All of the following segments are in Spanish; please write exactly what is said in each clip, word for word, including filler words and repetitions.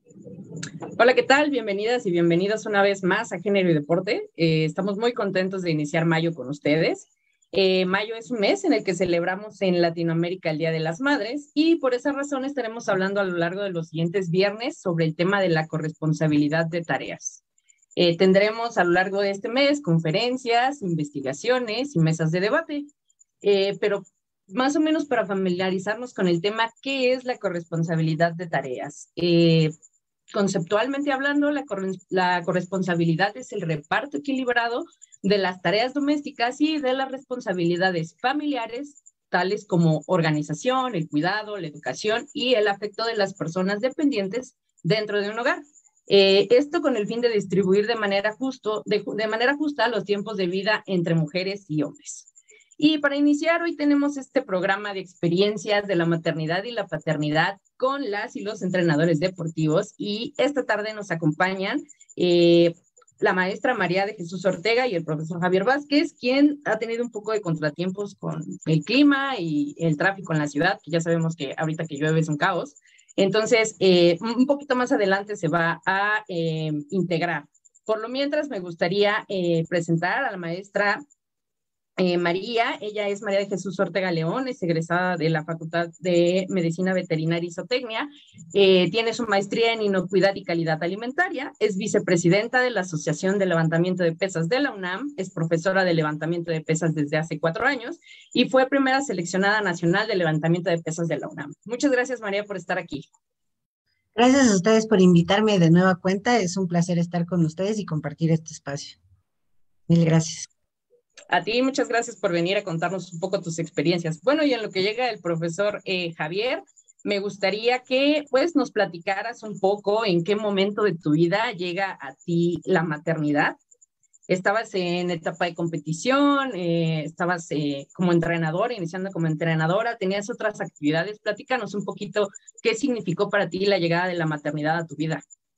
Hola, ¿qué tal? Bienvenidas y bienvenidos una vez más a Género y Deporte. Eh, estamos muy contentos de iniciar mayo con ustedes. Eh, mayo es un mes en el que celebramos en Latinoamérica el Día de las Madres y por esa razón estaremos hablando a lo largo de los siguientes viernes sobre el tema de la corresponsabilidad de tareas. Eh, tendremos a lo largo de este mes conferencias, investigaciones y mesas de debate, eh, pero más o menos para familiarizarnos con el tema, ¿qué es la corresponsabilidad de tareas? Eh, Conceptualmente hablando, la, corre la corresponsabilidad es el reparto equilibrado de las tareas domésticas y de las responsabilidades familiares, tales como organización, el cuidado, la educación y el afecto de las personas dependientes dentro de un hogar. Eh, esto con el fin de distribuir de manera, justo, de, de manera justa los tiempos de vida entre mujeres y hombres. Y para iniciar, hoy tenemos este programa de experiencias de la maternidad y la paternidad con las y los entrenadores deportivos. Y esta tarde nos acompañan eh, la maestra María de Jesús Ortega y el profesor Javier Vázquez, quien ha tenido un poco de contratiempos con el clima y el tráfico en la ciudad, que ya sabemos que ahorita que llueve es un caos. Entonces, eh, un poquito más adelante se va a eh, integrar. Por lo mientras, me gustaría eh, presentar a la maestra Eh, María, ella es María de Jesús Ortega León, es egresada de la Facultad de Medicina Veterinaria y Zootecnia, eh, tiene su maestría en Inocuidad y Calidad Alimentaria, es vicepresidenta de la Asociación de Levantamiento de Pesas de la UNAM, es profesora de levantamiento de pesas desde hace cuatro años y fue primera seleccionada nacional de levantamiento de pesas de la UNAM. Muchas gracias, María, por estar aquí. Gracias a ustedes por invitarme de nueva cuenta. Es un placer estar con ustedes y compartir este espacio. Mil gracias. A ti, muchas gracias por venir a contarnos un poco tus experiencias. Bueno, y en lo que llega el profesor eh, Javier, me gustaría que pues nos platicaras un poco en qué momento de tu vida llega a ti la maternidad. ¿Estabas en etapa de competición? Eh, ¿Estabas eh, como entrenadora, iniciando como entrenadora? ¿Tenías otras actividades? Platícanos un poquito qué significó para ti la llegada de la maternidad a tu vida.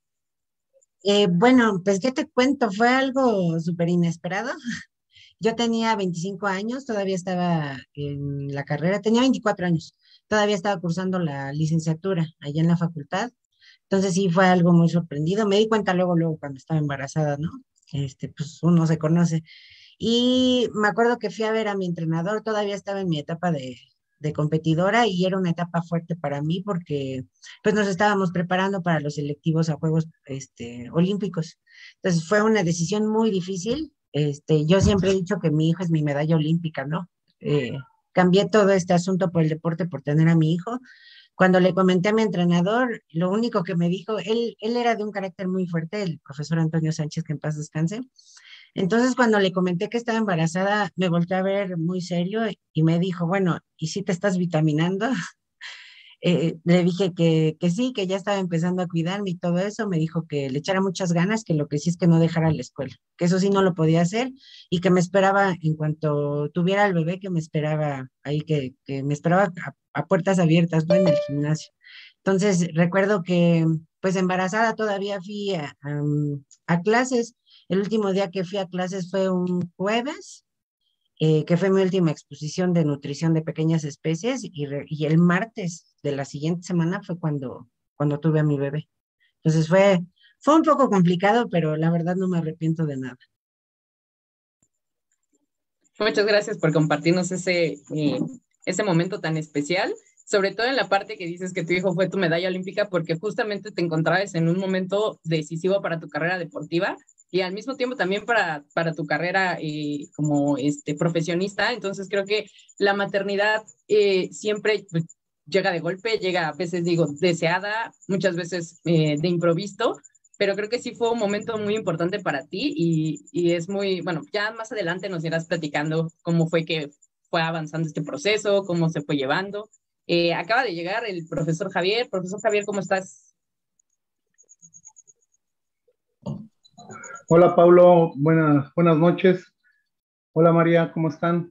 Eh, bueno, pues, ¿qué te cuento? Fue algo súper inesperado. Yo tenía veinticinco años, todavía estaba en la carrera, tenía veinticuatro años, todavía estaba cursando la licenciatura allá en la facultad. Entonces sí fue algo muy sorprendido. Me di cuenta luego, luego cuando estaba embarazada, ¿no? Este, pues uno se conoce. Y me acuerdo que fui a ver a mi entrenador, todavía estaba en mi etapa de, de competidora y era una etapa fuerte para mí porque pues nos estábamos preparando para los selectivos a Juegos este, Olímpicos. Entonces fue una decisión muy difícil. Este, yo siempre he dicho que mi hijo es mi medalla olímpica, ¿no? Eh, Cambié todo este asunto por el deporte, por tener a mi hijo. Cuando le comenté a mi entrenador, lo único que me dijo, él, él era de un carácter muy fuerte, el profesor Antonio Sánchez, que en paz descanse. Entonces, cuando le comenté que estaba embarazada, me volteó a ver muy serio y me dijo, bueno, ¿y si te estás vitaminando? Eh, le dije que, que sí, que ya estaba empezando a cuidarme y todo eso. Me dijo que le echara muchas ganas, que lo que sí es que no dejara la escuela, que eso sí no lo podía hacer y que me esperaba en cuanto tuviera el bebé, que me esperaba ahí, que, que me esperaba a, a puertas abiertas, ¿no? En el gimnasio. Entonces, recuerdo que, pues embarazada todavía fui a, a, a clases. El último día que fui a clases fue un jueves, eh, que fue mi última exposición de nutrición de pequeñas especies, y, re- y el martes de la siguiente semana fue cuando, cuando tuve a mi bebé. Entonces fue, fue un poco complicado, pero la verdad no me arrepiento de nada. Muchas gracias por compartirnos ese, eh, ese momento tan especial, sobre todo en la parte que dices que tu hijo fue tu medalla olímpica, porque justamente te encontrabas en un momento decisivo para tu carrera deportiva y al mismo tiempo también para, para tu carrera eh, como este, profesionista. Entonces creo que la maternidad eh, siempre pues, llega de golpe, llega a veces digo deseada, muchas veces eh, de improviso, pero creo que sí fue un momento muy importante para ti y, y es muy, bueno, ya más adelante nos irás platicando cómo fue que fue avanzando este proceso, cómo se fue llevando. Eh, acaba de llegar el profesor Javier. Profesor Javier, ¿cómo estás? Hola Pablo, buenas, buenas noches. Hola María, ¿cómo están?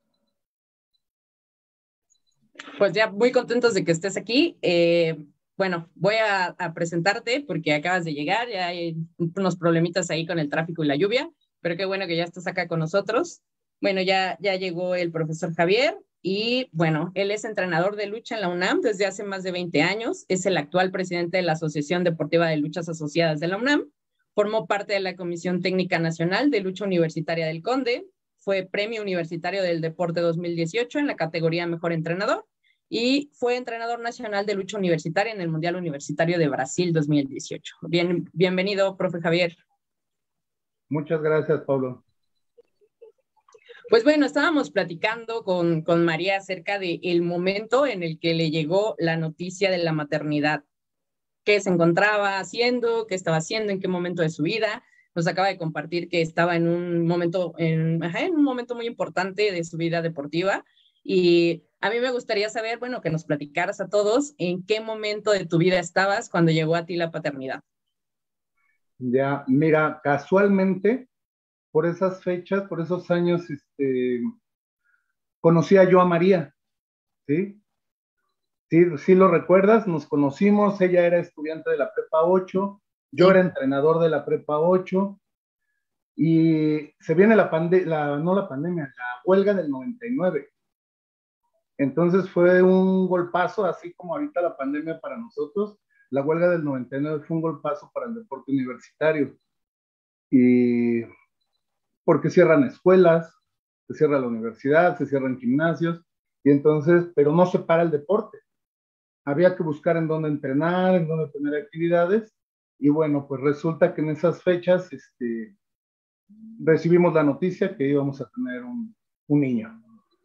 Pues ya muy contentos de que estés aquí. Eh, bueno, voy a, a presentarte porque acabas de llegar, ya hay unos problemitas ahí con el tráfico y la lluvia, pero qué bueno que ya estás acá con nosotros. Bueno, ya, ya llegó el profesor Javier y bueno, él es entrenador de lucha en la UNAM desde hace más de veinte años, es el actual presidente de la Asociación Deportiva de Luchas Asociadas de la UNAM, formó parte de la Comisión Técnica Nacional de Lucha Universitaria del Conde, fue Premio Universitario del Deporte dos mil dieciocho en la categoría Mejor Entrenador y fue entrenador nacional de lucha universitaria en el Mundial Universitario de Brasil dos mil dieciocho. Bien, bienvenido, profe Javier. Muchas gracias, Pablo. Pues bueno, estábamos platicando con, con María acerca del momento en el que le llegó la noticia de la maternidad. ¿Qué se encontraba haciendo? ¿Qué estaba haciendo? ¿En qué momento de su vida? Nos acaba de compartir que estaba en un momento, en, ajá, en un momento muy importante de su vida deportiva. Y a mí me gustaría saber, bueno, que nos platicaras a todos en qué momento de tu vida estabas cuando llegó a ti la paternidad. Ya, mira, casualmente, por esas fechas, por esos años, este, conocía yo a María, ¿sí? Sí, sí lo recuerdas, nos conocimos, ella era estudiante de la prepa ocho, yo Sí. era entrenador de la prepa ocho, y se viene la pandemia, no la pandemia, la huelga del noventa y nueve. Entonces fue un golpazo, así como ahorita la pandemia para nosotros, la huelga del noventa y nueve fue un golpazo para el deporte universitario. Y porque cierran escuelas, se cierra la universidad, se cierran gimnasios, y entonces, pero no se para el deporte. Había que buscar en dónde entrenar, en dónde tener actividades, y bueno, pues resulta que en esas fechas este, recibimos la noticia que íbamos a tener un, un niño.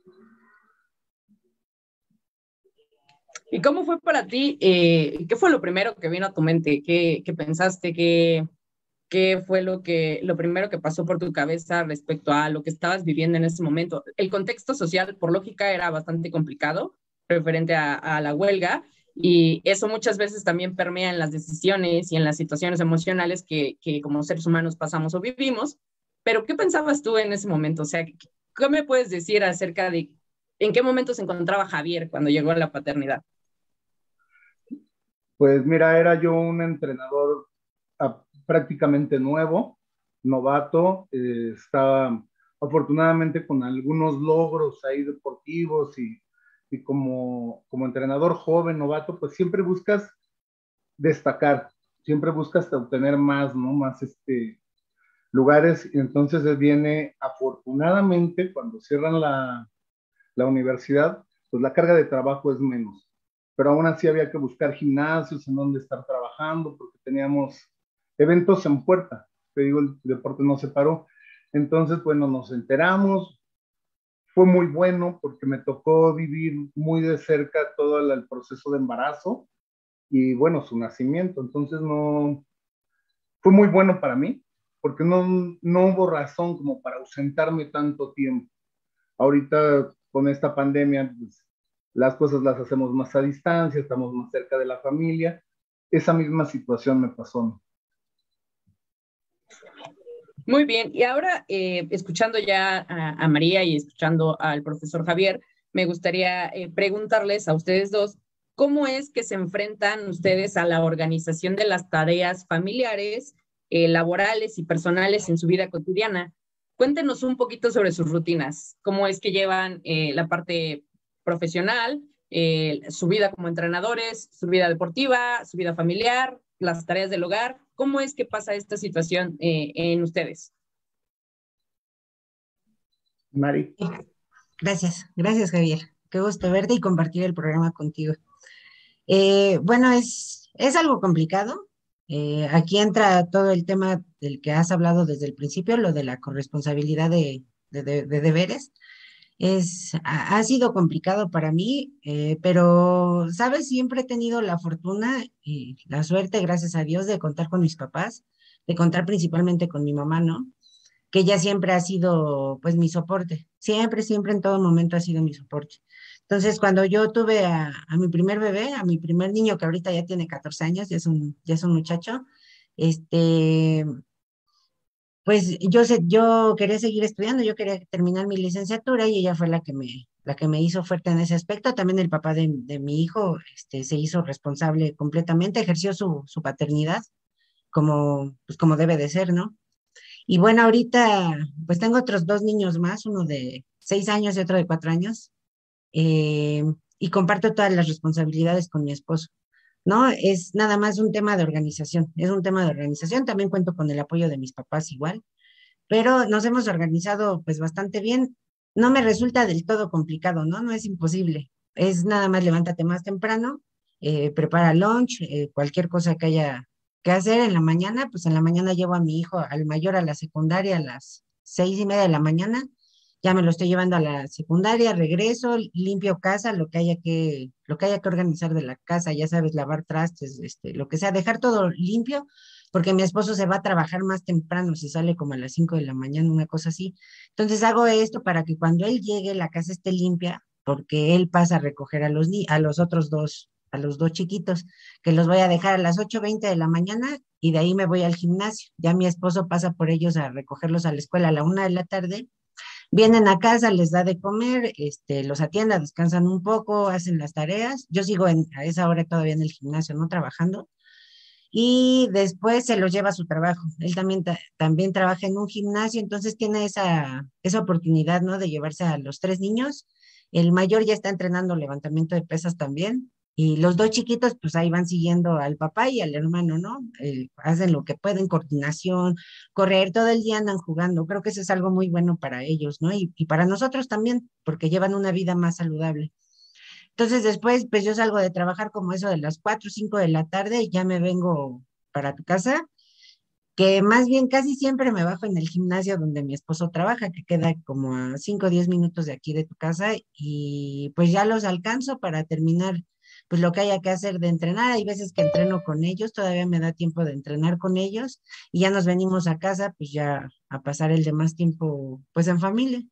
¿Y cómo fue para ti? Eh, ¿Qué fue lo primero que vino a tu mente? ¿Qué, qué pensaste? ¿Qué, qué fue lo, que, lo primero que pasó por tu cabeza respecto a lo que estabas viviendo en ese momento? El contexto social, por lógica, era bastante complicado referente a, a la huelga, y eso muchas veces también permea en las decisiones y en las situaciones emocionales que, que como seres humanos pasamos o vivimos. Pero ¿qué pensabas tú en ese momento? O sea, ¿qué, qué me puedes decir acerca de en qué momento se encontraba Javier cuando llegó a la paternidad? Pues mira, era yo un entrenador a, prácticamente nuevo, novato, eh, estaba afortunadamente con algunos logros ahí deportivos y, y como, como entrenador joven, novato, pues siempre buscas destacar, siempre buscas obtener más, ¿no? Más este, lugares, y entonces viene afortunadamente cuando cierran la, la universidad, pues la carga de trabajo es menos, pero aún así había que buscar gimnasios en donde estar trabajando porque teníamos eventos en puerta, te digo, el deporte no se paró. Entonces, bueno, nos enteramos, fue muy bueno porque me tocó vivir muy de cerca todo el, el proceso de embarazo y bueno, su nacimiento, entonces no, fue muy bueno para mí porque no, no hubo razón como para ausentarme tanto tiempo. Ahorita con esta pandemia, pues, las cosas las hacemos más a distancia, estamos más cerca de la familia. Esa misma situación me pasó. Muy bien, y ahora eh, escuchando ya a, a, María y escuchando al profesor Javier, me gustaría eh, preguntarles a ustedes dos, ¿cómo es que se enfrentan ustedes a la organización de las tareas familiares, eh, laborales y personales en su vida cotidiana? Cuéntenos un poquito sobre sus rutinas, cómo es que llevan eh, la parte profesional, eh, su vida como entrenadores, su vida deportiva, su vida familiar, las tareas del hogar. ¿Cómo es que pasa esta situación eh, en ustedes? Mari. Gracias, gracias Javier. Qué gusto verte y compartir el programa contigo. Eh, bueno, es, es algo complicado. Eh, aquí entra todo el tema del que has hablado desde el principio, lo de la corresponsabilidad de, de, de, de deberes. Es, ha, ha sido complicado para mí, eh, pero, ¿sabes? Siempre he tenido la fortuna y la suerte, gracias a Dios, de contar con mis papás, de contar principalmente con mi mamá, ¿no? Que ella siempre ha sido, pues, mi soporte. Siempre, siempre, en todo momento ha sido mi soporte. Entonces, cuando yo tuve a, a mi primer bebé, a mi primer niño, que ahorita ya tiene catorce años, ya es un, ya es un muchacho, este, pues yo, sé, yo quería seguir estudiando, yo quería terminar mi licenciatura y ella fue la que me, la que me hizo fuerte en ese aspecto. También el papá de, de mi hijo este, se hizo responsable completamente, ejerció su, su paternidad como, pues como debe de ser, ¿no? Y bueno, ahorita pues tengo otros dos niños más, uno de seis años y otro de cuatro años. eh, y comparto todas las responsabilidades con mi esposo, ¿no? Es nada más un tema de organización, es un tema de organización, también cuento con el apoyo de mis papás igual, pero nos hemos organizado pues bastante bien. No me resulta del todo complicado, ¿no? No es imposible. Es nada más levántate más temprano, eh, prepara lunch, eh, cualquier cosa que haya que hacer en la mañana, pues en la mañana llevo a mi hijo, al mayor a la secundaria a las seis y media de la mañana, ya me lo estoy llevando a la secundaria, regreso, limpio casa, lo que haya que, lo que haya que organizar de la casa, ya sabes, lavar trastes, este, lo que sea, dejar todo limpio porque mi esposo se va a trabajar más temprano, se sale como a las cinco de la mañana, una cosa así. Entonces hago esto para que cuando él llegue la casa esté limpia, porque él pasa a recoger a los, ni a los otros dos, a los dos chiquitos, que los voy a dejar a las ocho veinte de la mañana y de ahí me voy al gimnasio. Ya mi esposo pasa por ellos a recogerlos a la escuela a la una de la tarde. Vienen a casa, les da de comer, este, los atienda, descansan un poco, hacen las tareas. Yo sigo en, a esa hora todavía en el gimnasio, ¿no? Trabajando y después se los lleva a su trabajo. Él también, ta- también trabaja en un gimnasio, entonces tiene esa, esa oportunidad, ¿no? De llevarse a los tres niños. El mayor ya está entrenando levantamiento de pesas también. Y los dos chiquitos, pues ahí van siguiendo al papá y al hermano, ¿no? Eh, hacen lo que pueden, coordinación, correr, todo el día andan jugando. Creo que eso es algo muy bueno para ellos, ¿no? Y, y para nosotros también, porque llevan una vida más saludable. Entonces después, pues yo salgo de trabajar como eso de las cuatro o cinco de la tarde y ya me vengo para tu casa, que más bien casi siempre me bajo en el gimnasio donde mi esposo trabaja, que queda como a cinco o diez minutos de aquí de tu casa y pues ya los alcanzo para terminar pues lo que haya que hacer de entrenar. Hay veces que entreno con ellos, todavía me da tiempo de entrenar con ellos y ya nos venimos a casa pues ya a pasar el demás tiempo pues en familia.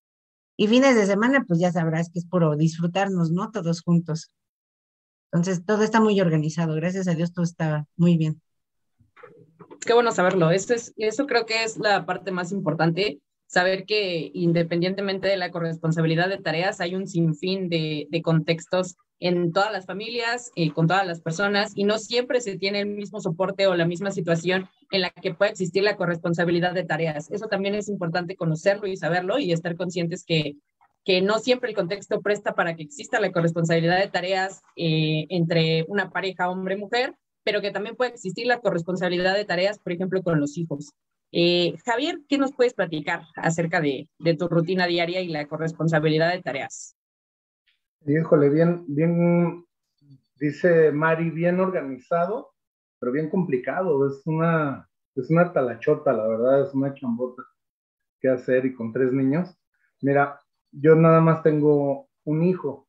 Y fines de semana, pues ya sabrás que es puro disfrutarnos, ¿no? Todos juntos. Entonces, todo está muy organizado. Gracias a Dios, todo está muy bien. Qué bueno saberlo. Eso, es, eso creo que es la parte más importante, saber que independientemente de la corresponsabilidad de tareas, hay un sinfín de, de contextos en todas las familias, eh, con todas las personas, y no siempre se tiene el mismo soporte o la misma situación en la que puede existir la corresponsabilidad de tareas. Eso también es importante conocerlo y saberlo y estar conscientes que, que no siempre el contexto presta para que exista la corresponsabilidad de tareas eh, entre una pareja hombre-mujer, pero que también puede existir la corresponsabilidad de tareas, por ejemplo, con los hijos. Eh, Javier, ¿qué nos puedes platicar acerca de, de tu rutina diaria y la corresponsabilidad de tareas? Híjole, bien, bien, dice Mari, bien organizado, pero bien complicado. Es una, es una talachota, la verdad, es una chambota que hacer y con tres niños. Mira, yo nada más tengo un hijo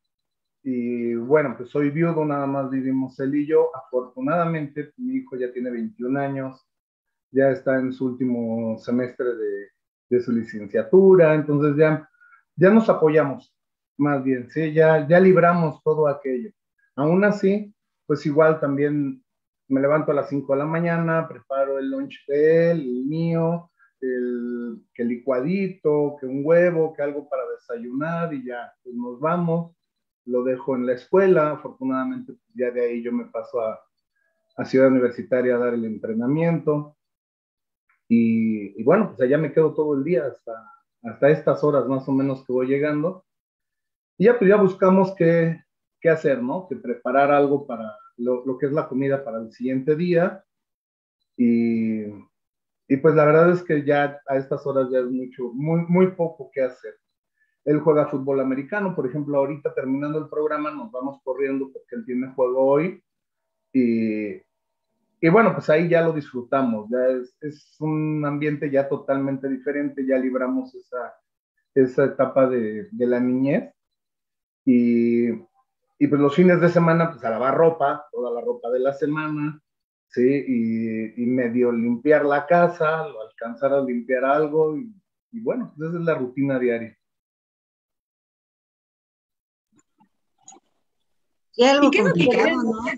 y bueno, pues soy viudo, nada más vivimos él y yo. Afortunadamente, mi hijo ya tiene veintiún años, ya está en su último semestre de, de su licenciatura, entonces ya, ya nos apoyamos, más bien, ¿sí? Ya, ya libramos todo aquello. Aún así, pues igual también me levanto a las cinco de la mañana, preparo el lunch de él, el mío, el, que el licuadito, que un huevo, que algo para desayunar y ya, pues nos vamos, lo dejo en la escuela, afortunadamente pues ya de ahí yo me paso a, a Ciudad Universitaria a dar el entrenamiento. Y, y bueno, pues allá me quedo todo el día hasta, hasta estas horas más o menos que voy llegando. Y ya, pues ya buscamos qué, qué hacer, ¿no? Que preparar algo para lo, lo que es la comida para el siguiente día. Y, y pues la verdad es que ya a estas horas ya es mucho, muy, muy poco que hacer. Él juega fútbol americano, por ejemplo, ahorita terminando el programa nos vamos corriendo porque él tiene juego hoy. Y, Y bueno, pues ahí ya lo disfrutamos, ya es, es un ambiente ya totalmente diferente, ya libramos esa, esa etapa de, de la niñez y, y pues los fines de semana pues a lavar ropa, toda la ropa de la semana, ¿sí? Y, y medio limpiar la casa, o alcanzar a limpiar algo y, y bueno, pues esa es la rutina diaria. Y ¿Y algo qué nos complicado, podrían, ¿no?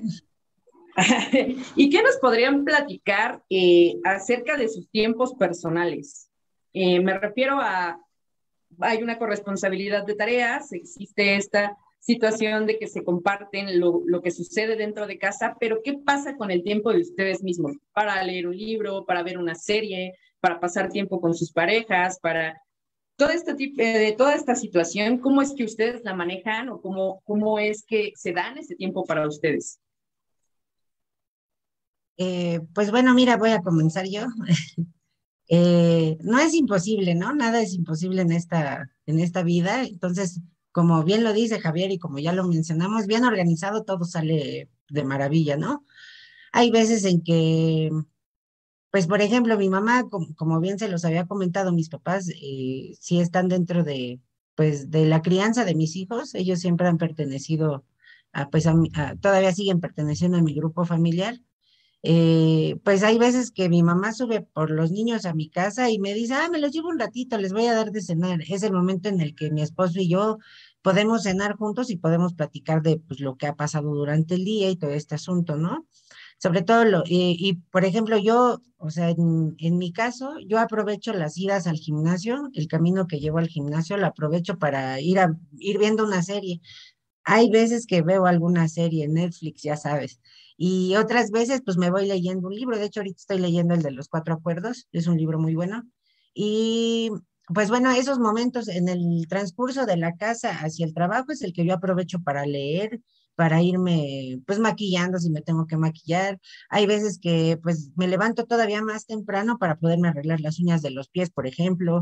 ¿y qué nos podrían platicar eh, acerca de sus tiempos personales? Eh, me refiero a, hay una corresponsabilidad de tareas, existe esta situación de que se comparten lo, lo que sucede dentro de casa, pero ¿qué pasa con el tiempo de ustedes mismos? Para leer un libro, para ver una serie, para pasar tiempo con sus parejas, para Todo este tipo, de toda esta situación, ¿cómo es que ustedes la manejan o cómo, cómo es que se dan ese tiempo para ustedes? Eh, pues bueno, mira, voy a comenzar yo. Eh, no es imposible, ¿no? Nada es imposible en esta, en esta vida. Entonces, como bien lo dice Javier y como ya lo mencionamos, bien organizado todo sale de maravilla, ¿no? Hay veces en que, pues por ejemplo, mi mamá, como, como bien se los había comentado, mis papás eh, sí están dentro de, pues, de la crianza de mis hijos. Ellos siempre han pertenecido a, pues, a mi- a- todavía siguen perteneciendo a mi grupo familiar. Eh, pues hay veces que mi mamá sube por los niños a mi casa y me dice, ah, me los llevo un ratito, les voy a dar de cenar. Es el momento en el que mi esposo y yo podemos cenar juntos y podemos platicar de pues, lo que ha pasado durante el día y todo este asunto, ¿no? Sobre todo, lo, y, y, por ejemplo, yo, o sea, en, en mi caso, yo aprovecho las idas al gimnasio, el camino que llevo al gimnasio, lo aprovecho para ir a ir viendo una serie. Hay veces que veo alguna serie en Netflix, ya sabes, y otras veces pues me voy leyendo un libro. De hecho, ahorita estoy leyendo el de los Cuatro Acuerdos, es un libro muy bueno. Y pues bueno, esos momentos en el transcurso de la casa hacia el trabajo es el que yo aprovecho para leer, para irme pues maquillando si me tengo que maquillar. Hay veces que pues me levanto todavía más temprano para poderme arreglar las uñas de los pies, por ejemplo,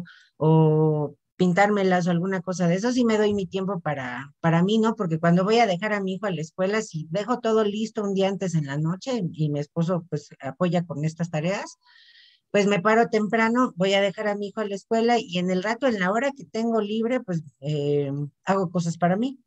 o pintármelas o alguna cosa de eso, sí me doy mi tiempo para, para mí, ¿no? Porque cuando voy a dejar a mi hijo a la escuela, si dejo todo listo un día antes en la noche y mi esposo pues apoya con estas tareas, pues me paro temprano, voy a dejar a mi hijo a la escuela y en el rato, en la hora que tengo libre, pues eh, hago cosas para mí.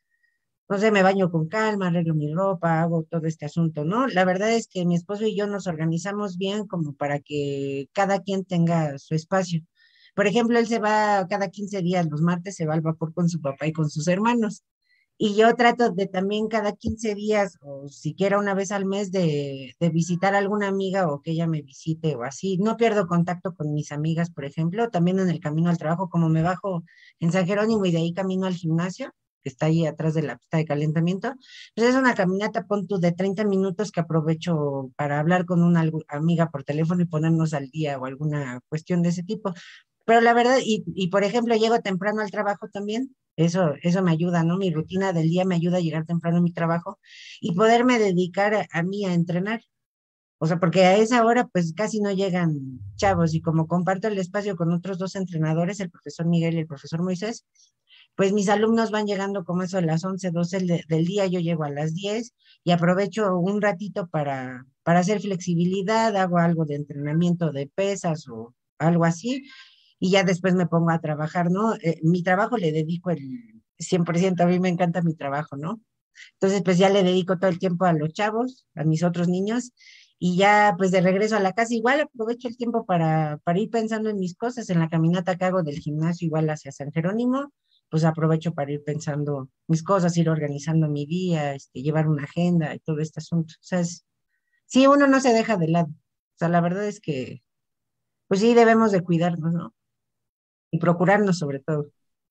No sé, me baño con calma, arreglo mi ropa, hago todo este asunto, ¿no? La verdad es que mi esposo y yo nos organizamos bien como para que cada quien tenga su espacio. Por ejemplo, él se va cada quince días, los martes se va al vapor con su papá y con sus hermanos. Y yo trato de también cada quince días o siquiera una vez al mes de, de visitar a alguna amiga o que ella me visite o así. No pierdo contacto con mis amigas, por ejemplo, también en el camino al trabajo, como me bajo en San Jerónimo y de ahí camino al gimnasio, que está ahí atrás de la pista de calentamiento, pues es una caminata, pon tú, de treinta minutos que aprovecho para hablar con una algu- amiga por teléfono y ponernos al día o alguna cuestión de ese tipo. Pero la verdad, y, y por ejemplo, llego temprano al trabajo también, eso, eso me ayuda, ¿no? Mi rutina del día me ayuda a llegar temprano a mi trabajo y poderme dedicar a, a mí a entrenar. O sea, porque a esa hora pues casi no llegan chavos y como comparto el espacio con otros dos entrenadores, el profesor Miguel y el profesor Moisés, pues mis alumnos van llegando como eso a las once doce de- del día, yo llego a las diez y aprovecho un ratito para, para hacer flexibilidad, hago algo de entrenamiento de pesas o algo así y ya después me pongo a trabajar, ¿no? Eh, mi trabajo le dedico el cien por ciento. A mí me encanta mi trabajo, ¿no? Entonces, pues ya le dedico todo el tiempo a los chavos, a mis otros niños, y ya pues de regreso a la casa igual aprovecho el tiempo para, para ir pensando en mis cosas, en la caminata que hago del gimnasio igual hacia San Jerónimo, pues aprovecho para ir pensando mis cosas, ir organizando mi día, este, llevar una agenda y todo este asunto. O sea, es, sí, uno no se deja de lado. O sea, la verdad es que, pues sí, debemos de cuidarnos, ¿no? Y procurarnos sobre todo.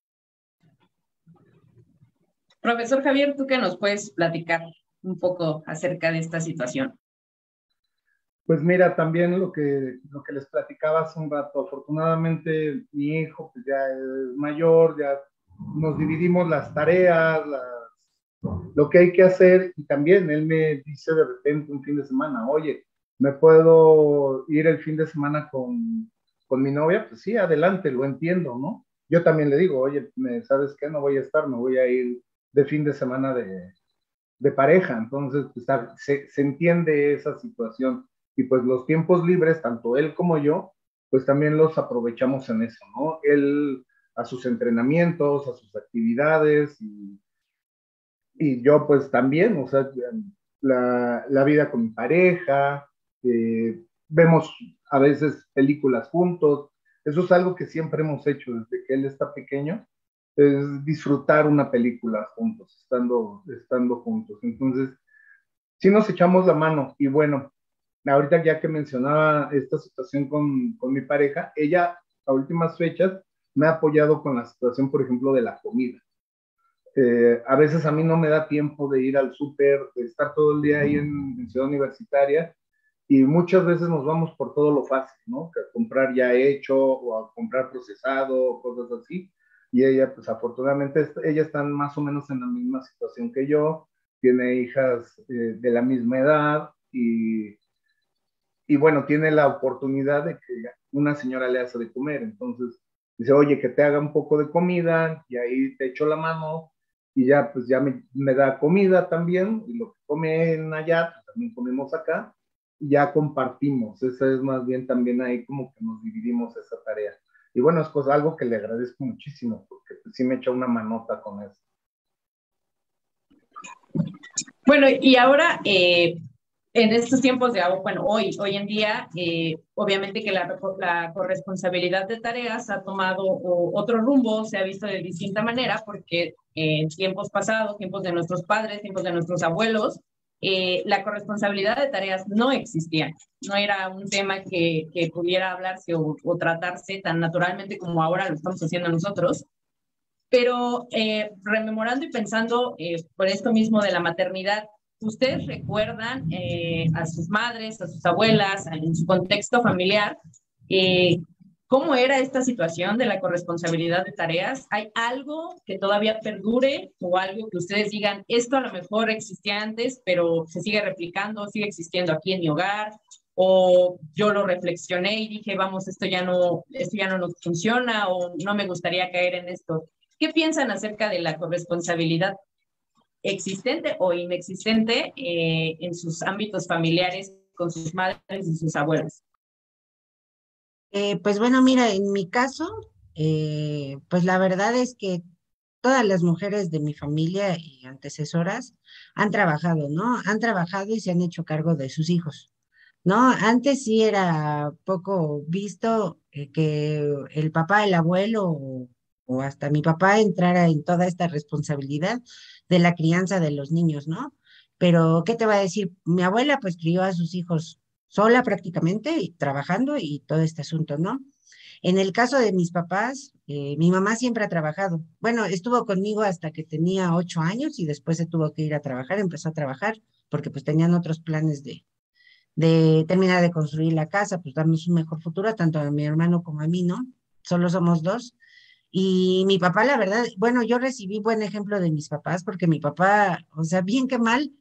Profesor Javier, ¿tú qué nos puedes platicar un poco acerca de esta situación? Pues mira, también lo que, lo que les platicaba hace un rato, afortunadamente mi hijo pues ya es mayor, ya nos dividimos las tareas, las, lo que hay que hacer y también él me dice de repente un fin de semana, oye, ¿me puedo ir el fin de semana con, con mi novia? Pues sí, adelante, lo entiendo, ¿no? Yo también le digo, oye, ¿me, ¿sabes qué? No voy a estar, me voy a ir de fin de semana de, de pareja, entonces pues, se, se entiende esa situación y pues los tiempos libres, tanto él como yo, pues también los aprovechamos en eso, ¿no? Él a sus entrenamientos, a sus actividades y, y yo pues también, o sea, la, la vida con mi pareja, eh, vemos a veces películas juntos, eso es algo que siempre hemos hecho desde que él está pequeño, es disfrutar una película juntos, estando, estando juntos. Entonces, sí nos echamos la mano y bueno, ahorita ya que mencionaba esta situación con, con mi pareja, ella a últimas fechas me ha apoyado con la situación, por ejemplo, de la comida. Eh, a veces a mí no me da tiempo de ir al súper, de estar todo el día ahí en, en Ciudad Universitaria y muchas veces nos vamos por todo lo fácil, ¿no? Que a comprar ya hecho o a comprar procesado o cosas así. Y ella, pues afortunadamente, ella está más o menos en la misma situación que yo, tiene hijas eh, de la misma edad y, y bueno, tiene la oportunidad de que una señora le hace de comer. Entonces dice, oye, que te haga un poco de comida y ahí te echo la mano y ya, pues ya me, me da comida también y lo que come en allá, pues, también comemos acá y ya compartimos. Esa es más bien también ahí como que nos dividimos esa tarea. Y bueno, es pues algo que le agradezco muchísimo porque pues, sí me echa una manota con eso. Bueno, y ahora, eh, en estos tiempos de agua, bueno, hoy, hoy en día, eh, obviamente que la, la corresponsabilidad de tareas ha tomado o, otro rumbo, se ha visto de distinta manera, porque en tiempos pasados, tiempos de nuestros padres, tiempos de nuestros abuelos, eh, la corresponsabilidad de tareas no existía, no era un tema que, que pudiera hablarse o, o tratarse tan naturalmente como ahora lo estamos haciendo nosotros. Pero eh, rememorando y pensando eh, por esto mismo de la maternidad, ¿ustedes recuerdan eh, a sus madres, a sus abuelas, en su contexto familiar, eh, cómo era esta situación de la corresponsabilidad de tareas? ¿Hay algo que todavía perdure o algo que ustedes digan, esto a lo mejor existía antes, pero se sigue replicando, sigue existiendo aquí en mi hogar? O yo lo reflexioné y dije, vamos, esto ya no, esto ya no nos funciona o no me gustaría caer en esto. ¿Qué piensan acerca de la corresponsabilidad existente o inexistente eh, en sus ámbitos familiares con sus madres y sus abuelos? Eh, pues bueno, mira, en mi caso, eh, pues la verdad es que todas las mujeres de mi familia y antecesoras han trabajado, ¿no? Han trabajado y se han hecho cargo de sus hijos, ¿no? Antes sí era poco visto eh, que el papá, el abuelo o, o hasta mi papá entrara en toda esta responsabilidad de la crianza de los niños, ¿no? Pero, ¿qué te va a decir? Mi abuela pues crió a sus hijos sola prácticamente y trabajando y todo este asunto, ¿no? En el caso de mis papás, eh, mi mamá siempre ha trabajado. Bueno, estuvo conmigo hasta que tenía ocho años y después se tuvo que ir a trabajar, empezó a trabajar porque pues tenían otros planes de, de terminar de construir la casa, pues darnos un mejor futuro, tanto a mi hermano como a mí, ¿no? Solo somos dos. Y mi papá, la verdad, bueno, yo recibí buen ejemplo de mis papás porque mi papá, o sea, bien que mal,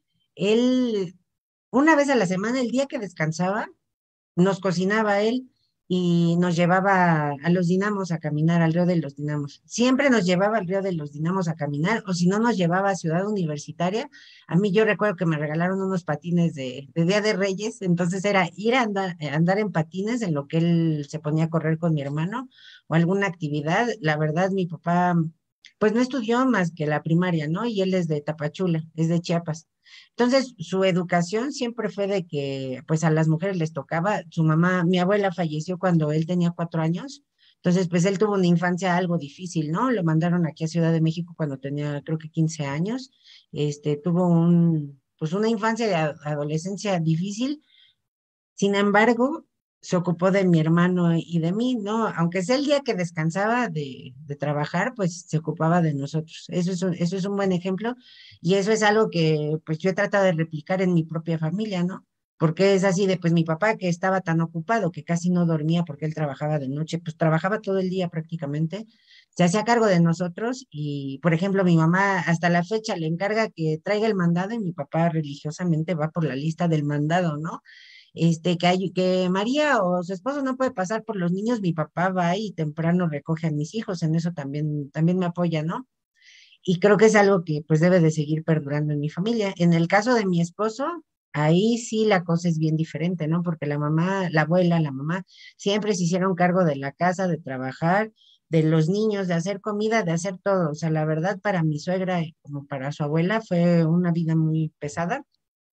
él una vez a la semana, el día que descansaba, nos cocinaba él y nos llevaba a los dinamos a caminar, al río de los dinamos. Siempre nos llevaba al río de los dinamos a caminar, o si no nos llevaba a Ciudad Universitaria. A mí yo recuerdo que me regalaron unos patines de, de Día de Reyes, entonces era ir a andar, a andar en patines en lo que él se ponía a correr con mi hermano o alguna actividad. La verdad, mi papá, pues no estudió más que la primaria, ¿no? Y él es de Tapachula, es de Chiapas. Entonces, su educación siempre fue de que, pues, a las mujeres les tocaba. Su mamá, mi abuela falleció cuando él tenía cuatro años. Entonces, pues, él tuvo una infancia algo difícil, ¿no? Lo mandaron aquí a Ciudad de México cuando tenía, creo que quince años. Este, tuvo un, pues, una infancia y a- adolescencia difícil. Sin embargo, se ocupó de mi hermano y de mí, ¿no? Aunque sea el día que descansaba de, de trabajar, pues se ocupaba de nosotros. Eso es un, eso es un buen ejemplo y eso es algo que pues yo he tratado de replicar en mi propia familia, ¿no? Porque es así de, pues mi papá que estaba tan ocupado que casi no dormía porque él trabajaba de noche, pues trabajaba todo el día prácticamente, se hacía cargo de nosotros y, por ejemplo, mi mamá hasta la fecha le encarga que traiga el mandado y mi papá religiosamente va por la lista del mandado, ¿no? Este, que, hay, que María o su esposo no puede pasar por los niños, mi papá va y temprano recoge a mis hijos, en eso también, también me apoya, ¿no? Y creo que es algo que pues debe de seguir perdurando en mi familia. En el caso de mi esposo, ahí sí la cosa es bien diferente, ¿no? Porque la mamá, la abuela, la mamá, siempre se hicieron cargo de la casa, de trabajar, de los niños, de hacer comida, de hacer todo. O sea, la verdad para mi suegra como para su abuela fue una vida muy pesada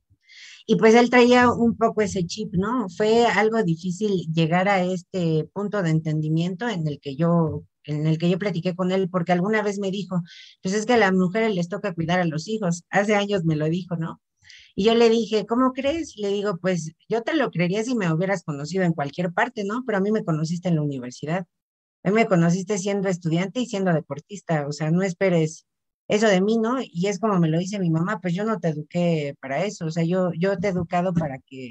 y pues él traía un poco ese chip, ¿no? Fue algo difícil llegar a este punto de entendimiento en el que yo, en el que yo platiqué con él, porque alguna vez me dijo, pues es que a las mujeres les toca cuidar a los hijos. Hace años me lo dijo, ¿no? Y yo le dije, ¿cómo crees? Le digo, pues yo te lo creería si me hubieras conocido en cualquier parte, ¿no? Pero a mí me conociste en la universidad. A mí me conociste siendo estudiante y siendo deportista, o sea, no esperes eso de mí, ¿no? Y es como me lo dice mi mamá, pues yo no te eduqué para eso, o sea, yo, yo te he educado para que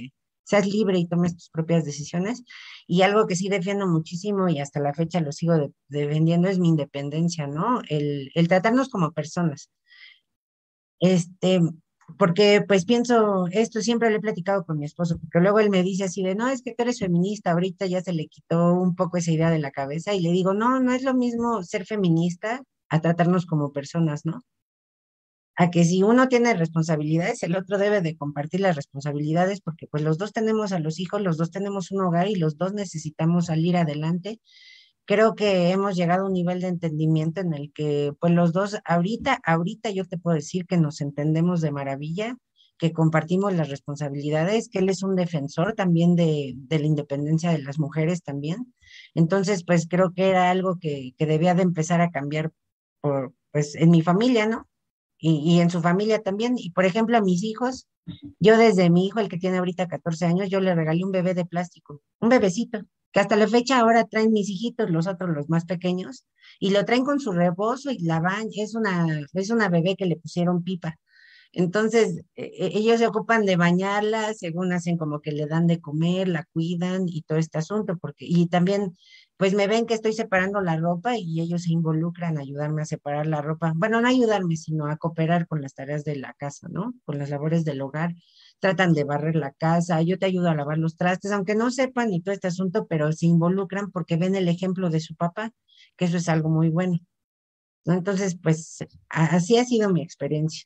seas libre y tomes tus propias decisiones. Y algo que sí defiendo muchísimo y hasta la fecha lo sigo de- defendiendo es mi independencia, ¿no? El, el tratarnos como personas. Este, porque pues pienso, esto siempre lo he platicado con mi esposo, porque luego él me dice así de, no, es que tú eres feminista, ahorita ya se le quitó un poco esa idea de la cabeza y le digo, no, no es lo mismo ser feminista a tratarnos como personas, ¿no? A que si uno tiene responsabilidades, el otro debe de compartir las responsabilidades, porque pues los dos tenemos a los hijos, los dos tenemos un hogar y los dos necesitamos salir adelante. Creo que hemos llegado a un nivel de entendimiento en el que, pues los dos, ahorita, ahorita yo te puedo decir que nos entendemos de maravilla, que compartimos las responsabilidades, que él es un defensor también de, de la independencia de las mujeres también. Entonces, pues creo que era algo que, que debía de empezar a cambiar por, pues en mi familia, ¿no? Y, y en su familia también. Y por ejemplo, a mis hijos, yo desde mi hijo, el que tiene ahorita catorce años, yo le regalé un bebé de plástico, un bebecito, que hasta la fecha ahora traen mis hijitos, los otros, los más pequeños, y lo traen con su rebozo y la van, es una, es una bebé que le pusieron pipa. Entonces, eh, eh, ellos se ocupan de bañarla, según hacen como que le dan de comer, la cuidan y todo este asunto, porque, y también, pues me ven que estoy separando la ropa y ellos se involucran a ayudarme a separar la ropa. Bueno, no ayudarme, sino a cooperar con las tareas de la casa, ¿no? Con las labores del hogar. Tratan de barrer la casa, yo te ayudo a lavar los trastes, aunque no sepan y todo este asunto, pero se involucran porque ven el ejemplo de su papá, que eso es algo muy bueno, ¿no? Entonces, pues a- así ha sido mi experiencia.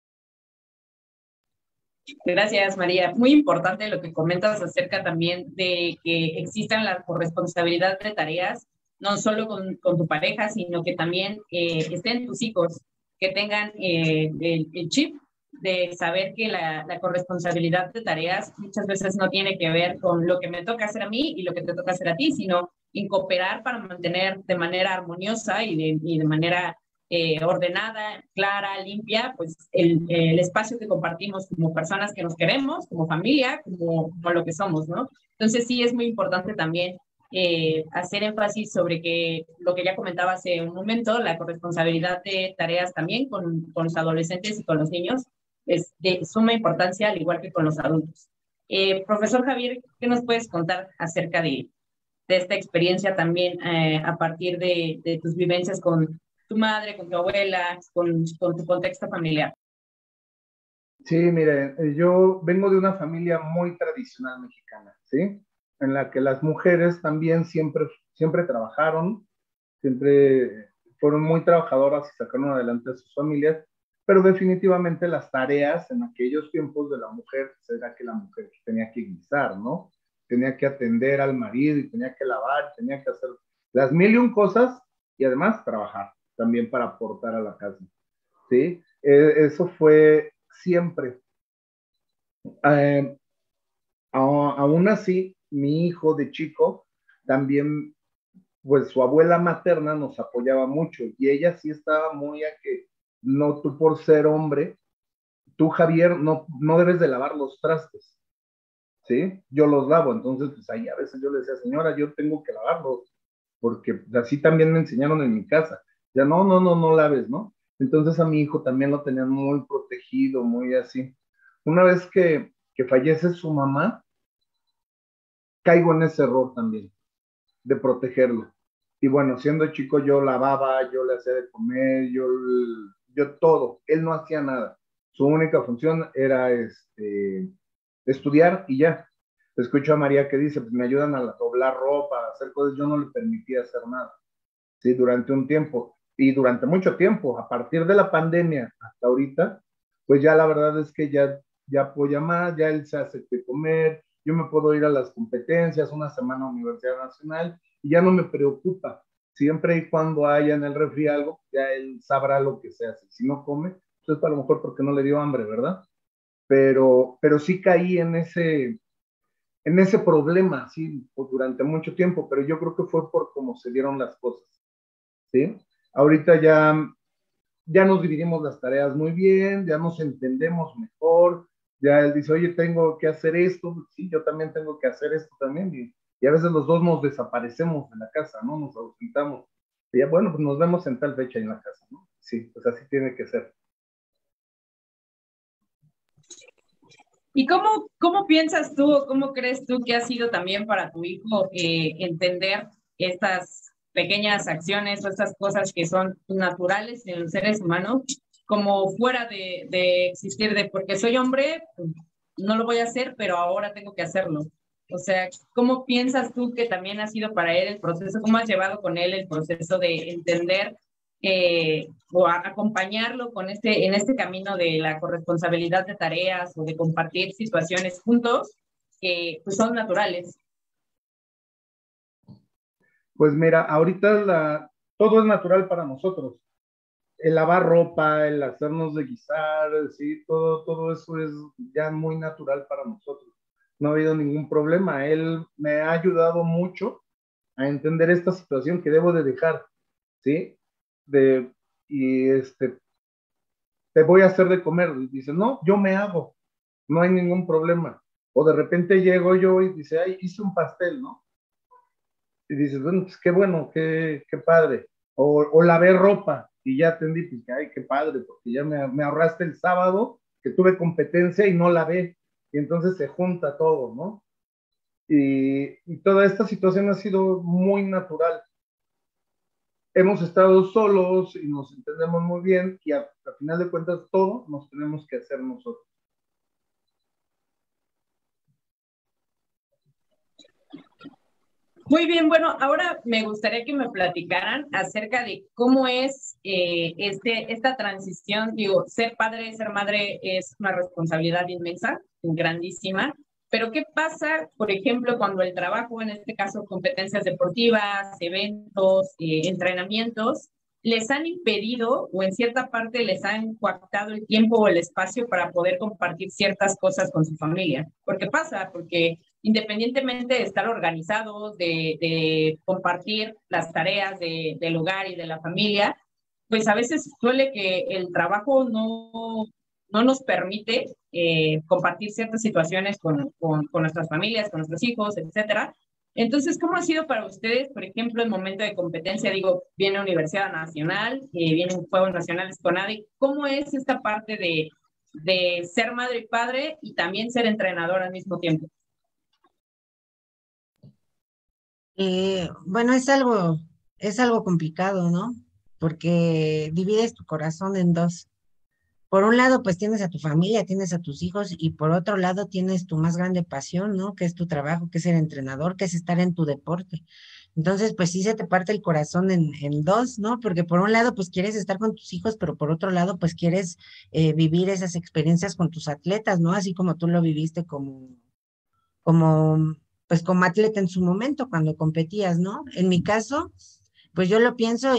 Gracias, María. Muy importante lo que comentas acerca también de que existan la corresponsabilidad de tareas, no solo con, con tu pareja, sino que también eh, estén tus hijos, que tengan eh, el, el, chip de saber que la, la corresponsabilidad de tareas muchas veces no tiene que ver con lo que me toca hacer a mí y lo que te toca hacer a ti, sino en cooperar para mantener de manera armoniosa y de, y de manera eh, ordenada, clara, limpia, pues el, el, espacio que compartimos como personas que nos queremos, como familia, como, como lo que somos, ¿no? Entonces sí es muy importante también eh, hacer énfasis sobre que lo que ya comentaba hace un momento, la corresponsabilidad de tareas también con, con los adolescentes y con los niños es de suma importancia, al igual que con los adultos. Eh, profesor Javier, ¿qué nos puedes contar acerca de, de esta experiencia también eh, a partir de, de tus vivencias con tu madre, con tu abuela, con, con tu contexto familiar? Sí, mire, eh, yo vengo de una familia muy tradicional mexicana, ¿sí? En la que las mujeres también siempre, siempre trabajaron, siempre fueron muy trabajadoras y sacaron adelante a sus familias, pero definitivamente las tareas en aquellos tiempos de la mujer pues era que la mujer tenía que guisar, ¿no? Tenía que atender al marido y tenía que lavar, tenía que hacer las mil y un cosas y además trabajar también para aportar a la casa, ¿sí? Eh, eso fue siempre. Eh, a, aún así, mi hijo de chico también, pues su abuela materna nos apoyaba mucho y ella sí estaba muy a que no, tú por ser hombre, tú Javier no, no debes de lavar los trastes, ¿sí? Yo los lavo, entonces pues ahí a veces yo le decía, señora, yo tengo que lavarlos, porque así también me enseñaron en mi casa, ya no, no, no, no laves, ¿no? Entonces a mi hijo también lo tenían muy protegido, muy así. Una vez que, que fallece su mamá, caigo en ese error también, de protegerlo. Y bueno, siendo chico yo lavaba, yo le hacía de comer, yo, yo todo, él no hacía nada. Su única función era este, estudiar y ya. Escucho a María que dice, pues me ayudan a doblar ropa, a hacer cosas, yo no le permitía hacer nada, ¿sí? Durante un tiempo y durante mucho tiempo, a partir de la pandemia hasta ahorita, pues ya la verdad es que ya, ya apoya más, ya él se hace de comer, yo me puedo ir a las competencias, una semana a Universidad Nacional, y ya no me preocupa. Siempre y cuando haya en el refri algo, ya él sabrá lo que se hace. Si no come, pues a lo mejor porque no le dio hambre, ¿verdad? Pero, pero sí caí en ese, en ese problema, sí, pues durante mucho tiempo, pero yo creo que fue por cómo se dieron las cosas, ¿sí? Ahorita ya, ya nos dividimos las tareas muy bien, ya nos entendemos mejor, ya él dice, oye, tengo que hacer esto, sí, yo también tengo que hacer esto también, y, y a veces los dos nos desaparecemos de la casa, ¿no? Nos ausentamos. Y ya, bueno, pues nos vemos en tal fecha en la casa, ¿no? Sí, pues así tiene que ser. ¿Y cómo, cómo piensas tú o cómo crees tú que ha sido también para tu hijo eh, entender estas pequeñas acciones o estas cosas que son naturales en los seres humanos, como fuera de, de existir de porque soy hombre, no lo voy a hacer, pero ahora tengo que hacerlo? O sea, ¿cómo piensas tú que también ha sido para él el proceso? ¿Cómo has llevado con él el proceso de entender eh, o a, acompañarlo con este, en este camino de la corresponsabilidad de tareas o de compartir situaciones juntos que pues, son naturales? Pues mira, ahorita la, todo es natural para nosotros. El lavar ropa, el hacernos de guisar, sí, todo, todo eso es ya muy natural para nosotros. No ha habido ningún problema. Él me ha ayudado mucho a entender esta situación que debo de dejar, ¿sí? De, y este, te voy a hacer de comer. Y dice, no, yo me hago, no hay ningún problema. O de repente llego yo y dice, ay, hice un pastel, ¿no? Y dices, bueno, pues qué bueno, qué, qué padre. O, o lavé ropa y ya atendí, pues que, ay, qué padre, porque ya me, me ahorraste el sábado que tuve competencia y no lavé. Y entonces se junta todo, ¿no? Y, y toda esta situación ha sido muy natural. Hemos estado solos y nos entendemos muy bien y a, a final de cuentas todo nos tenemos que hacer nosotros. Muy bien, bueno, ahora me gustaría que me platicaran acerca de cómo es eh, este, esta transición. Digo, ser padre, ser madre es una responsabilidad inmensa, grandísima, pero ¿qué pasa, por ejemplo, cuando el trabajo, en este caso competencias deportivas, eventos, eh, entrenamientos, les han impedido o en cierta parte les han coartado el tiempo o el espacio para poder compartir ciertas cosas con su familia? ¿Por qué pasa? Porque independientemente de estar organizados, de, de compartir las tareas de, del hogar y de la familia, pues a veces suele que el trabajo no, no nos permite eh, compartir ciertas situaciones con, con, con nuestras familias, con nuestros hijos, etcétera. Entonces, ¿cómo ha sido para ustedes, por ejemplo, el momento de competencia? Digo, viene Universidad Nacional, eh, vienen Juegos Nacionales con A D I. ¿Cómo es esta parte de, de ser madre y padre y también ser entrenador al mismo tiempo? Eh, bueno, es algo, es algo complicado, ¿no? Porque divides tu corazón en dos. Por un lado, pues tienes a tu familia, tienes a tus hijos, y por otro lado tienes tu más grande pasión, ¿no? Que es tu trabajo, que es ser entrenador, que es estar en tu deporte. Entonces, pues sí se te parte el corazón en, en dos, ¿no? Porque por un lado, pues quieres estar con tus hijos, pero por otro lado, pues quieres eh, vivir esas experiencias con tus atletas, ¿no? Así como tú lo viviste como, como, pues como atleta en su momento, cuando competías, ¿no? En mi caso, pues yo lo pienso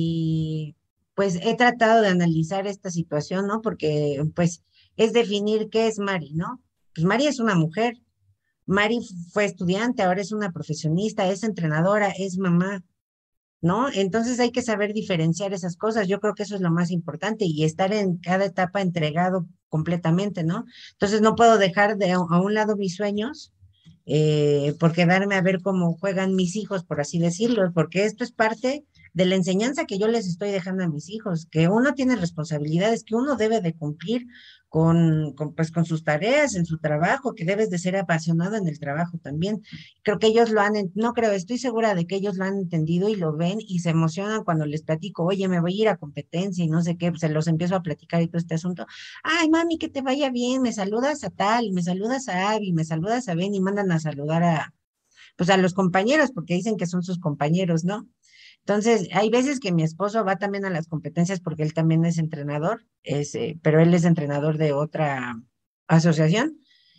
y pues he tratado de analizar esta situación, ¿no? Porque pues es definir qué es Mari, ¿no? Pues Mari es una mujer, Mari fue estudiante, ahora es una profesionista, es entrenadora, es mamá, ¿no? Entonces hay que saber diferenciar esas cosas. Yo creo que eso es lo más importante y estar en cada etapa entregado completamente, ¿no? Entonces no puedo dejar de a a un lado mis sueños eh, por quedarme a ver cómo juegan mis hijos, por así decirlo, porque esto es parte de la enseñanza que yo les estoy dejando a mis hijos, que uno tiene responsabilidades, que uno debe de cumplir con, con, pues, con sus tareas en su trabajo, que debes de ser apasionado en el trabajo también. Creo que ellos lo han, en- no creo, estoy segura de que ellos lo han entendido y lo ven y se emocionan cuando les platico, oye, me voy a ir a competencia y no sé qué, pues, se los empiezo a platicar y todo este asunto. Ay, mami, que te vaya bien, me saludas a tal, me saludas a Abby, me saludas a Ben y mandan a saludar a, pues a los compañeros, porque dicen que son sus compañeros, ¿no? Entonces, hay veces que mi esposo va también a las competencias porque él también es entrenador, es, eh, pero él es entrenador de otra asociación.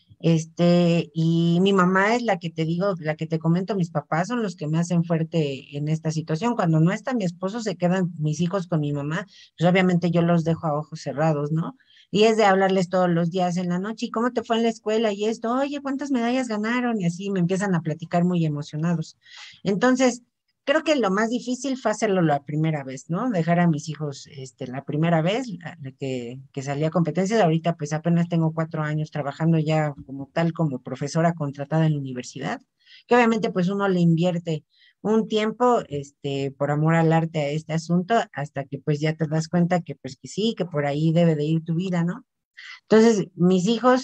Este, y mi mamá es la que te digo, la que te comento, mis papás son los que me hacen fuerte en esta situación. Cuando no está mi esposo, se quedan mis hijos con mi mamá, pues obviamente yo los dejo a ojos cerrados, ¿no? Y es de hablarles todos los días en la noche, ¿y cómo te fue en la escuela? Y esto, oye, ¿cuántas medallas ganaron? Y así me empiezan a platicar muy emocionados. Entonces, creo que lo más difícil fue hacerlo la primera vez, ¿no? Dejar a mis hijos, este, la primera vez la- la que, que salí a competencias. Ahorita pues apenas tengo cuatro años trabajando ya como tal, como profesora contratada en la universidad, que obviamente pues uno le invierte un tiempo, este, por amor al arte a este asunto, hasta que pues ya te das cuenta que pues que sí, que por ahí debe de ir tu vida, ¿no? Entonces, mis hijos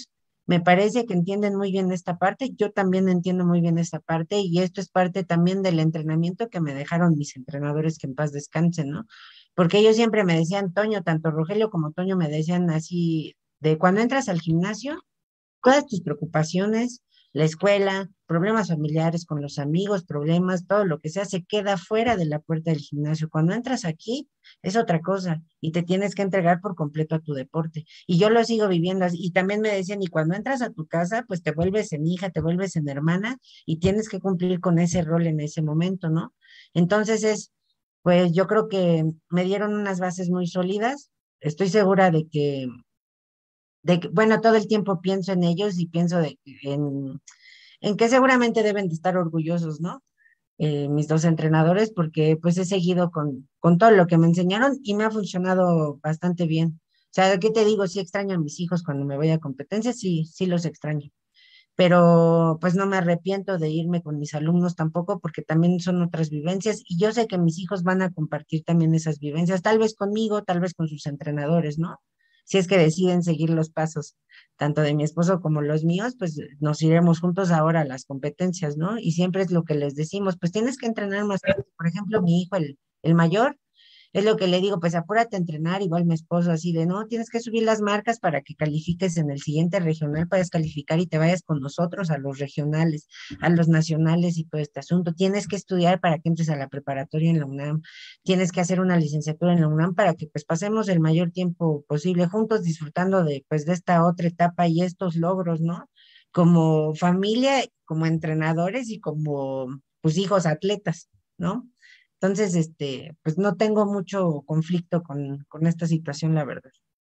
Me parece que entienden muy bien esta parte, yo también entiendo muy bien esta parte y esto es parte también del entrenamiento que me dejaron mis entrenadores, que en paz descansen, ¿no? Porque ellos siempre me decían, Toño, tanto Rogelio como Toño me decían así, de cuando entras al gimnasio, todas tus preocupaciones, la escuela, problemas familiares con los amigos, problemas, todo lo que sea, se queda fuera de la puerta del gimnasio. Cuando entras aquí es otra cosa y te tienes que entregar por completo a tu deporte. Y yo lo sigo viviendo así. Y también me decían, y cuando entras a tu casa, pues te vuelves en hija, te vuelves en hermana y tienes que cumplir con ese rol en ese momento, ¿no? Entonces es, pues yo creo que me dieron unas bases muy sólidas. Estoy segura de que de que, bueno, todo el tiempo pienso en ellos y pienso de, en, en que seguramente deben de estar orgullosos, ¿no? Eh, mis dos entrenadores, porque pues he seguido con, con todo lo que me enseñaron y me ha funcionado bastante bien. O sea, ¿qué te digo? Sí extraño a mis hijos cuando me voy a competencias, sí, sí los extraño, pero pues no me arrepiento de irme con mis alumnos tampoco, porque también son otras vivencias y yo sé que mis hijos van a compartir también esas vivencias, tal vez conmigo, tal vez con sus entrenadores, ¿no? Si es que deciden seguir los pasos, tanto de mi esposo como los míos, pues nos iremos juntos ahora a las competencias, ¿no? Y siempre es lo que les decimos, pues tienes que entrenar más fuerte. Por ejemplo, mi hijo, el, el mayor, es lo que le digo, pues apúrate a entrenar, igual mi esposo así de, no, tienes que subir las marcas para que califiques en el siguiente regional, puedes calificar y te vayas con nosotros a los regionales, a los nacionales y todo este asunto. Tienes que estudiar para que entres a la preparatoria en la UNAM, tienes que hacer una licenciatura en la UNAM para que pues pasemos el mayor tiempo posible juntos disfrutando de pues de esta otra etapa y estos logros, ¿no? Como familia, como entrenadores y como pues hijos atletas, ¿no? Entonces, este, pues no tengo mucho conflicto con, con esta situación, la verdad.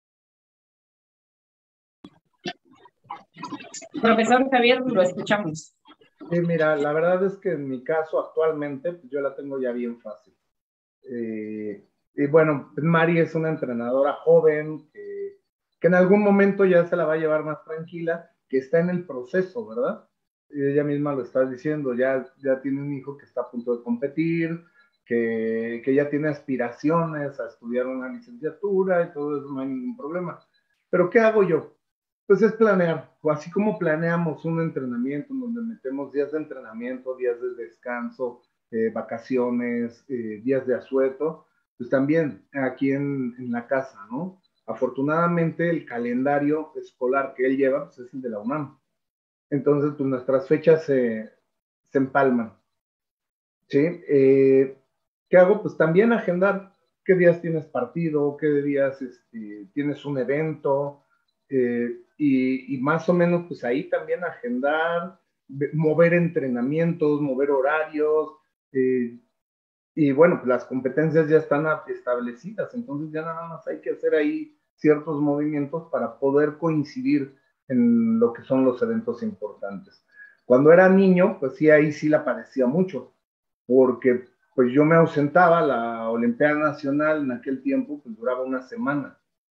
Profesor Javier, lo escuchamos. Sí, mira, la verdad es que en mi caso actualmente pues yo la tengo ya bien fácil. Eh, y bueno, Mari es una entrenadora joven que, que en algún momento ya se la va a llevar más tranquila, que está en el proceso, ¿verdad? Y ella misma lo está diciendo, ya, ya tiene un hijo que está a punto de competir, que, que ya tiene aspiraciones a estudiar una licenciatura y todo eso, no hay ningún problema. Pero ¿qué hago yo? Pues es planear, o así como planeamos un entrenamiento en donde metemos días de entrenamiento, días de descanso, eh, vacaciones, eh, días de asueto, pues también aquí en, en, la casa, ¿no? Afortunadamente el calendario escolar que él lleva pues es el de la UNAM. Entonces, pues nuestras fechas se, se empalman, ¿sí? Eh, ¿Qué hago? Pues también agendar qué días tienes partido, qué días este, tienes un evento, eh, y, y más o menos pues ahí también agendar, mover entrenamientos, mover horarios, eh, y bueno, pues las competencias ya están establecidas, entonces ya nada más hay que hacer ahí ciertos movimientos para poder coincidir en lo que son los eventos importantes. Cuando era niño, pues sí, ahí sí la padecía mucho, porque pues yo me ausentaba, la Olimpiada Nacional en aquel tiempo pues duraba una semana,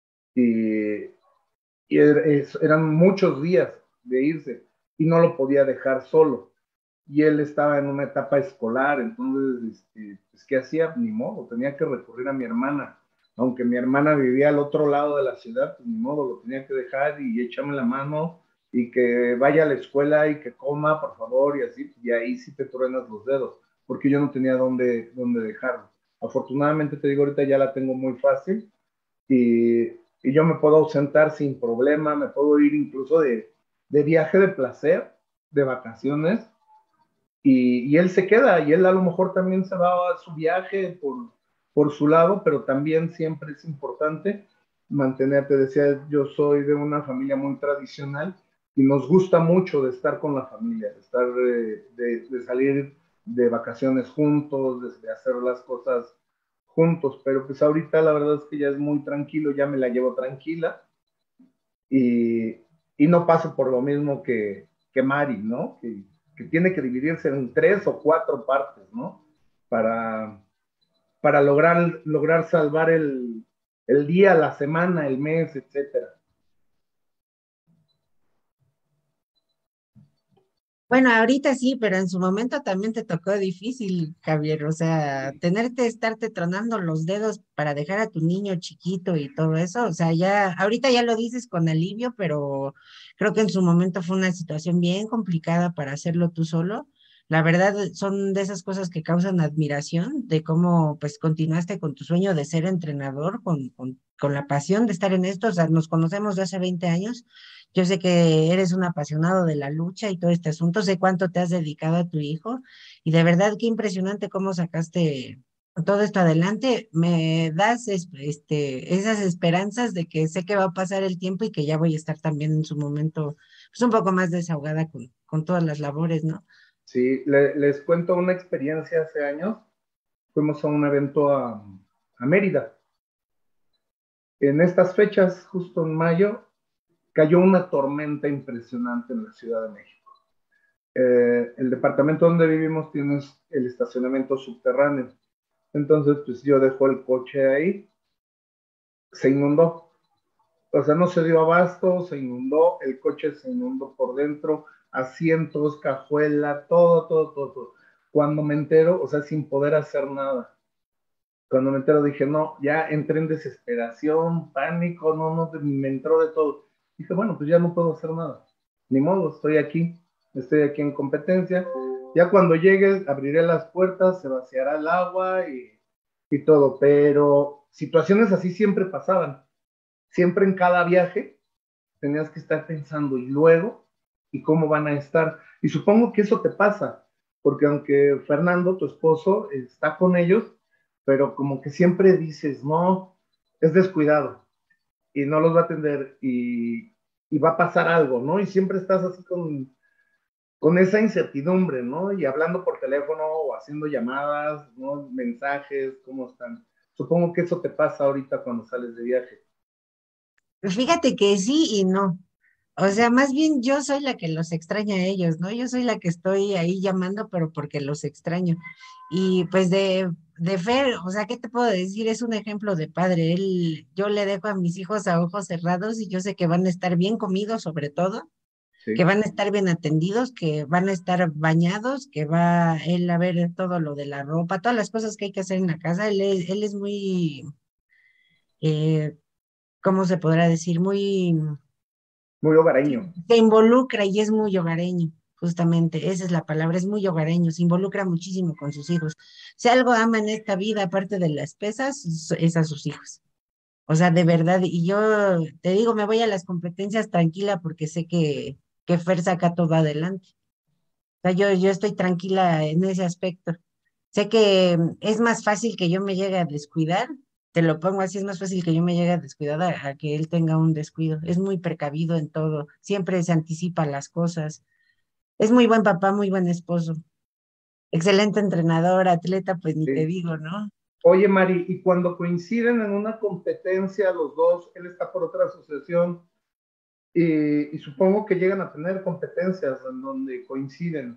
y, y eran muchos días de irse, y no lo podía dejar solo. Y él estaba en una etapa escolar, entonces, este, pues, ¿qué hacía? Ni modo, tenía que recurrir a mi hermana. Aunque mi hermana vivía al otro lado de la ciudad, pues ni modo, lo tenía que dejar y échame la mano y que vaya a la escuela y que coma, por favor, y así, y ahí sí te truenas los dedos, porque yo no tenía dónde, dónde dejarlo. Afortunadamente, te digo, ahorita ya la tengo muy fácil y, y yo me puedo ausentar sin problema, me puedo ir incluso de, de viaje de placer, de vacaciones, y, y él se queda, y él a lo mejor también se va a su viaje por, por su lado, pero también siempre es importante mantener, te decía, yo soy de una familia muy tradicional y nos gusta mucho de estar con la familia, de, estar, de, de, de salir de vacaciones juntos, de, de hacer las cosas juntos, pero pues ahorita la verdad es que ya es muy tranquilo, ya me la llevo tranquila y, y no paso por lo mismo que, que Mari, ¿no? Que, que tiene que dividirse en tres o cuatro partes, ¿no? Para, para lograr, lograr salvar el, el día, la semana, el mes, etcétera. Bueno, ahorita sí, pero en su momento también te tocó difícil, Javier. O sea, tenerte, estarte tronando los dedos para dejar a tu niño chiquito y todo eso. O sea, ya, ahorita ya lo dices con alivio, pero creo que en su momento fue una situación bien complicada para hacerlo tú solo. La verdad, son de esas cosas que causan admiración, de cómo pues continuaste con tu sueño de ser entrenador, con, con, con la pasión de estar en esto. O sea, nos conocemos de hace veinte años. Yo sé que eres un apasionado de la lucha y todo este asunto, sé cuánto te has dedicado a tu hijo y de verdad qué impresionante cómo sacaste todo esto adelante. Me das es- este, esas esperanzas de que sé que va a pasar el tiempo y que ya voy a estar también en su momento pues un poco más desahogada con, con todas las labores, ¿no? Sí, le- les cuento una experiencia hace años. Fuimos a un evento a, a Mérida. En estas fechas, justo en mayo, cayó una tormenta impresionante en la Ciudad de México. Eh, el departamento donde vivimos tiene el estacionamiento subterráneo. Entonces, pues yo dejo el coche ahí, se inundó. O sea, no se dio abasto, se inundó, el coche se inundó por dentro, asientos, cajuela, todo, todo, todo, todo. Cuando me entero, o sea, sin poder hacer nada. Cuando me entero dije, no, ya entré en desesperación, pánico, no, no, me entró de todo. Dije, bueno, pues ya no puedo hacer nada. Ni modo, estoy aquí, estoy aquí en competencia. Ya cuando llegue, abriré las puertas, se vaciará el agua y, y todo. Pero situaciones así siempre pasaban. Siempre en cada viaje tenías que estar pensando, y luego, y cómo van a estar. Y supongo que eso te pasa, porque aunque Fernando, tu esposo, está con ellos, pero como que siempre dices, no, es descuidado y no los va a atender y, y va a pasar algo, ¿no? Y siempre estás así con, con esa incertidumbre, ¿no? Y hablando por teléfono o haciendo llamadas, ¿no? Mensajes, ¿cómo están? Supongo que eso te pasa ahorita cuando sales de viaje. Fíjate que sí y no. O sea, más bien yo soy la que los extraña a ellos, ¿no? Yo soy la que estoy ahí llamando, pero porque los extraño. Y pues de, de Fer, o sea, ¿qué te puedo decir? Es un ejemplo de padre. Él, yo le dejo a mis hijos a ojos cerrados y yo sé que van a estar bien comidos, sobre todo, que Sí, van a estar bien atendidos, que van a estar bañados, que va él a ver todo lo de la ropa, todas las cosas que hay que hacer en la casa. Él es, él es muy, eh, ¿cómo se podrá decir? Muy muy hogareño. se involucra y es muy hogareño, justamente, esa es la palabra, es muy hogareño, se involucra muchísimo con sus hijos. Si algo ama en esta vida, aparte de las pesas, es es a sus hijos. O sea, de verdad, y yo te digo, me voy a las competencias tranquila porque sé que, que Fer saca todo adelante. O sea, yo, yo estoy tranquila en ese aspecto. Sé que mm, es más fácil que yo me llegue a descuidar, te lo pongo así, es más fácil que yo me llegue a descuidar a, a que él tenga un descuido. Es muy precavido en todo, siempre se anticipa las cosas. Es muy buen papá, muy buen esposo. Excelente entrenador, atleta, pues ni te Sí. digo, ¿no? Oye, Mari, y cuando coinciden en una competencia los dos, él está por otra asociación y, y supongo que llegan a tener competencias en donde coinciden.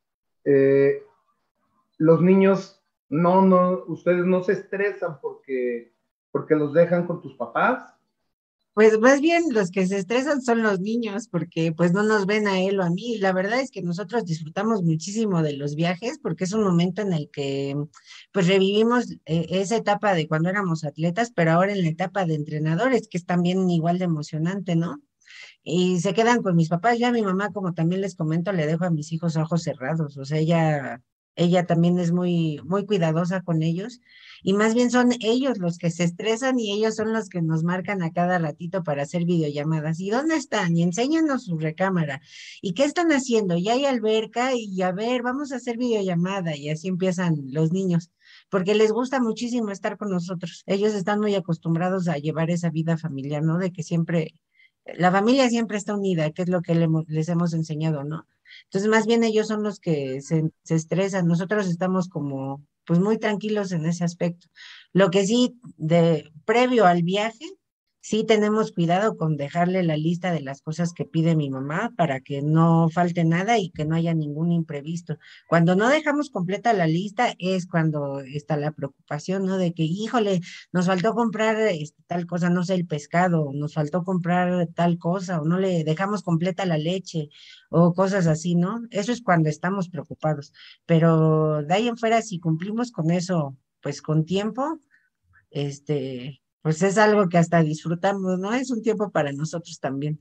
Eh, los niños, no, no, ustedes no se estresan porque, porque los dejan con tus papás. Pues más bien los que se estresan son los niños porque pues no nos ven a él o a mí. La verdad es que nosotros disfrutamos muchísimo de los viajes porque es un momento en el que pues revivimos eh, esa etapa de cuando éramos atletas, pero ahora en la etapa de entrenadores, que es también igual de emocionante, ¿no? Y se quedan con mis papás. Yo a mi mamá, como también les comento, le dejo a mis hijos a ojos cerrados. O sea, ella, ella también es muy, muy cuidadosa con ellos. Y más bien son ellos los que se estresan y ellos son los que nos marcan a cada ratito para hacer videollamadas. ¿Y dónde están? Y enséñanos su recámara. ¿Y qué están haciendo? Ya hay alberca y a ver, vamos a hacer videollamada. Y así empiezan los niños. Porque les gusta muchísimo estar con nosotros. Ellos están muy acostumbrados a llevar esa vida familiar, ¿no? De que siempre la familia siempre está unida, que es lo que le hemos- les hemos enseñado, ¿no? Entonces, más bien ellos son los que se, se estresan, nosotros estamos como, pues muy tranquilos en ese aspecto. Lo que sí, de previo al viaje, sí tenemos cuidado con dejarle la lista de las cosas que pide mi mamá para que no falte nada y que no haya ningún imprevisto. Cuando no dejamos completa la lista es cuando está la preocupación, ¿no? De que, híjole, nos faltó comprar este, tal cosa, no sé, el pescado, nos faltó comprar tal cosa, o no le dejamos completa la leche, o cosas así, ¿no? Eso es cuando estamos preocupados. Pero de ahí en fuera, si cumplimos con eso, pues con tiempo, este, pues es algo que hasta disfrutamos, ¿no? Es un tiempo para nosotros también.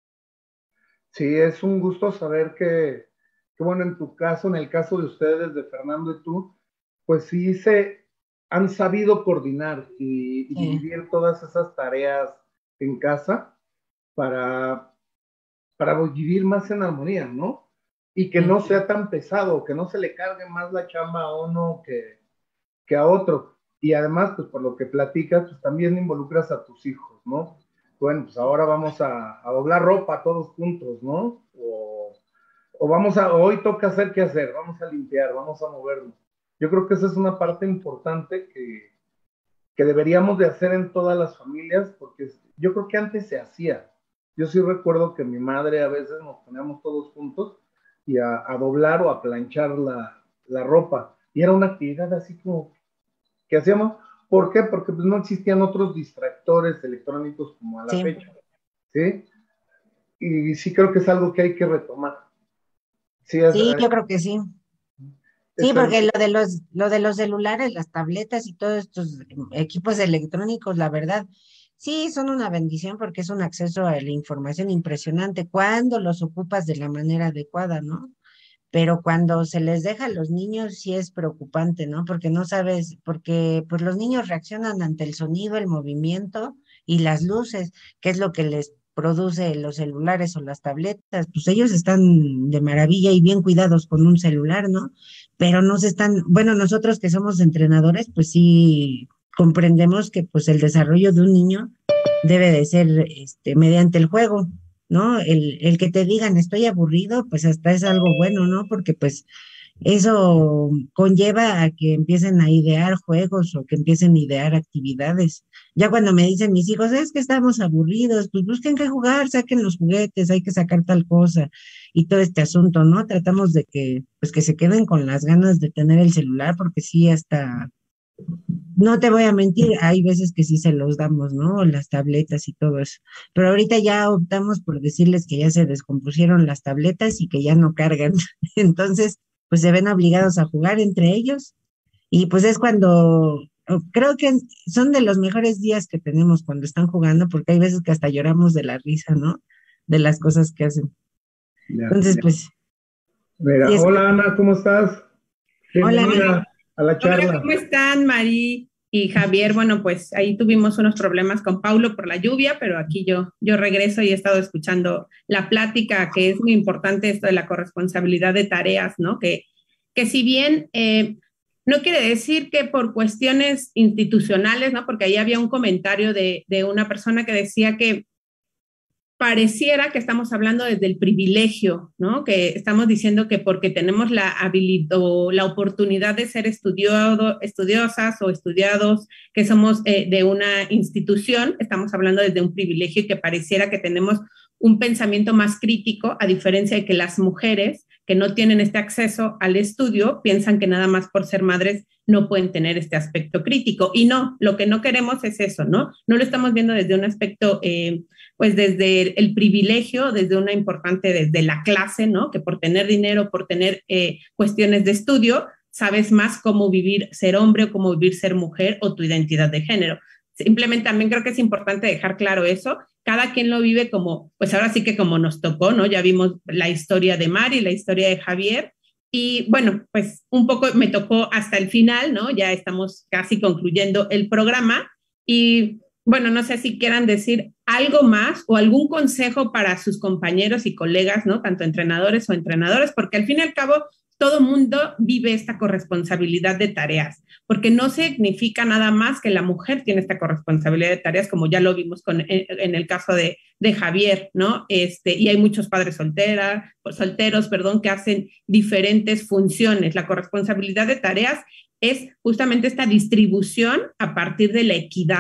Sí, es un gusto saber que, que, bueno, en tu caso, en el caso de ustedes, de Fernando y tú, pues sí se han sabido coordinar y, y Sí, dividir todas esas tareas en casa para, para vivir más en armonía, ¿no? Y que sí, no sea tan pesado, que no se le cargue más la chamba a uno que, que a otro. Y además, pues por lo que platicas, pues también involucras a tus hijos, ¿no? Bueno, pues ahora vamos a, a doblar ropa todos juntos, ¿no? O, o vamos a, hoy toca hacer qué hacer, vamos a limpiar, vamos a movernos. Yo creo que esa es una parte importante que, que deberíamos de hacer en todas las familias, porque yo creo que antes se hacía. Yo sí recuerdo que mi madre a veces nos poníamos todos juntos y a, a doblar o a planchar la, la ropa. Y era una actividad así como que hacíamos. ¿Por qué? Porque pues, no existían otros distractores electrónicos como a la sí, fecha, ¿sí? Y sí creo que es algo que hay que retomar. Sí, es, sí, yo creo que sí. Sí, es porque algo, lo de los, lo de los celulares, las tabletas y todos estos equipos electrónicos, la verdad, sí son una bendición porque es un acceso a la información impresionante cuando los ocupas de la manera adecuada, ¿no? Pero cuando se les deja a los niños sí es preocupante, ¿no? Porque no sabes, porque pues los niños reaccionan ante el sonido, el movimiento y las luces, que es lo que les produce los celulares o las tabletas, pues ellos están de maravilla y bien cuidados con un celular, ¿no? Pero no se están, bueno, nosotros que somos entrenadores, pues sí comprendemos que pues el desarrollo de un niño debe de ser este mediante el juego, ¿no? El, el que te digan estoy aburrido, pues hasta es algo bueno, ¿no? Porque pues eso conlleva a que empiecen a idear juegos o que empiecen a idear actividades. Ya cuando me dicen mis hijos, es que estamos aburridos, pues busquen qué jugar, saquen los juguetes, hay que sacar tal cosa y todo este asunto, ¿no? Tratamos de que, pues que se queden con las ganas de tener el celular, porque sí, hasta no te voy a mentir, hay veces que sí se los damos, ¿no? Las tabletas y todo eso. Pero ahorita ya optamos por decirles que ya se descompusieron las tabletas y que ya no cargan. Entonces, pues se ven obligados a jugar entre ellos. Y pues es cuando, oh, creo que son de los mejores días que tenemos cuando están jugando, porque hay veces que hasta lloramos de la risa, ¿no? De las cosas que hacen. ya. Entonces, pues, sí Mira, es, hola Ana, ¿cómo estás? hola, Bienvenida a la Hola, charla. ¿cómo están, Mari y Javier? Bueno, pues ahí tuvimos unos problemas con Paulo por la lluvia, pero aquí yo, yo regreso y he estado escuchando la plática, que es muy importante esto de la corresponsabilidad de tareas, ¿no? Que, que si bien eh, no quiere decir que por cuestiones institucionales, ¿no? Porque ahí había un comentario de, de una persona que decía que pareciera que estamos hablando desde el privilegio, ¿no? Que estamos diciendo que porque tenemos la habilidad o la oportunidad de ser estudiado, estudiosas o estudiados, que somos eh, de una institución, estamos hablando desde un privilegio y que pareciera que tenemos un pensamiento más crítico, a diferencia de que las mujeres que no tienen este acceso al estudio piensan que nada más por ser madres no pueden tener este aspecto crítico. Y no, lo que no queremos es eso, ¿no? No lo estamos viendo desde un aspecto... Eh, pues desde el privilegio, desde una importante, desde la clase, ¿no? Que por tener dinero, por tener eh, cuestiones de estudio, sabes más cómo vivir ser hombre o cómo vivir ser mujer o tu identidad de género. Simplemente también creo que es importante dejar claro eso. Cada quien lo vive como, pues ahora sí que como nos tocó, ¿no? Ya vimos la historia de Mari, la historia de Javier. Y bueno, pues un poco me tocó hasta el final, ¿no? Ya estamos casi concluyendo el programa. Y bueno, no sé si quieran decir algo más o algún consejo para sus compañeros y colegas, ¿no? Tanto entrenadores o entrenadores, porque al fin y al cabo todo mundo vive esta corresponsabilidad de tareas, porque no significa nada más que la mujer tiene esta corresponsabilidad de tareas, como ya lo vimos con, en, en el caso de, de Javier, ¿no? Este, y hay muchos padres solteras, solteros, perdón, que hacen diferentes funciones. La corresponsabilidad de tareas es justamente esta distribución a partir de la equidad,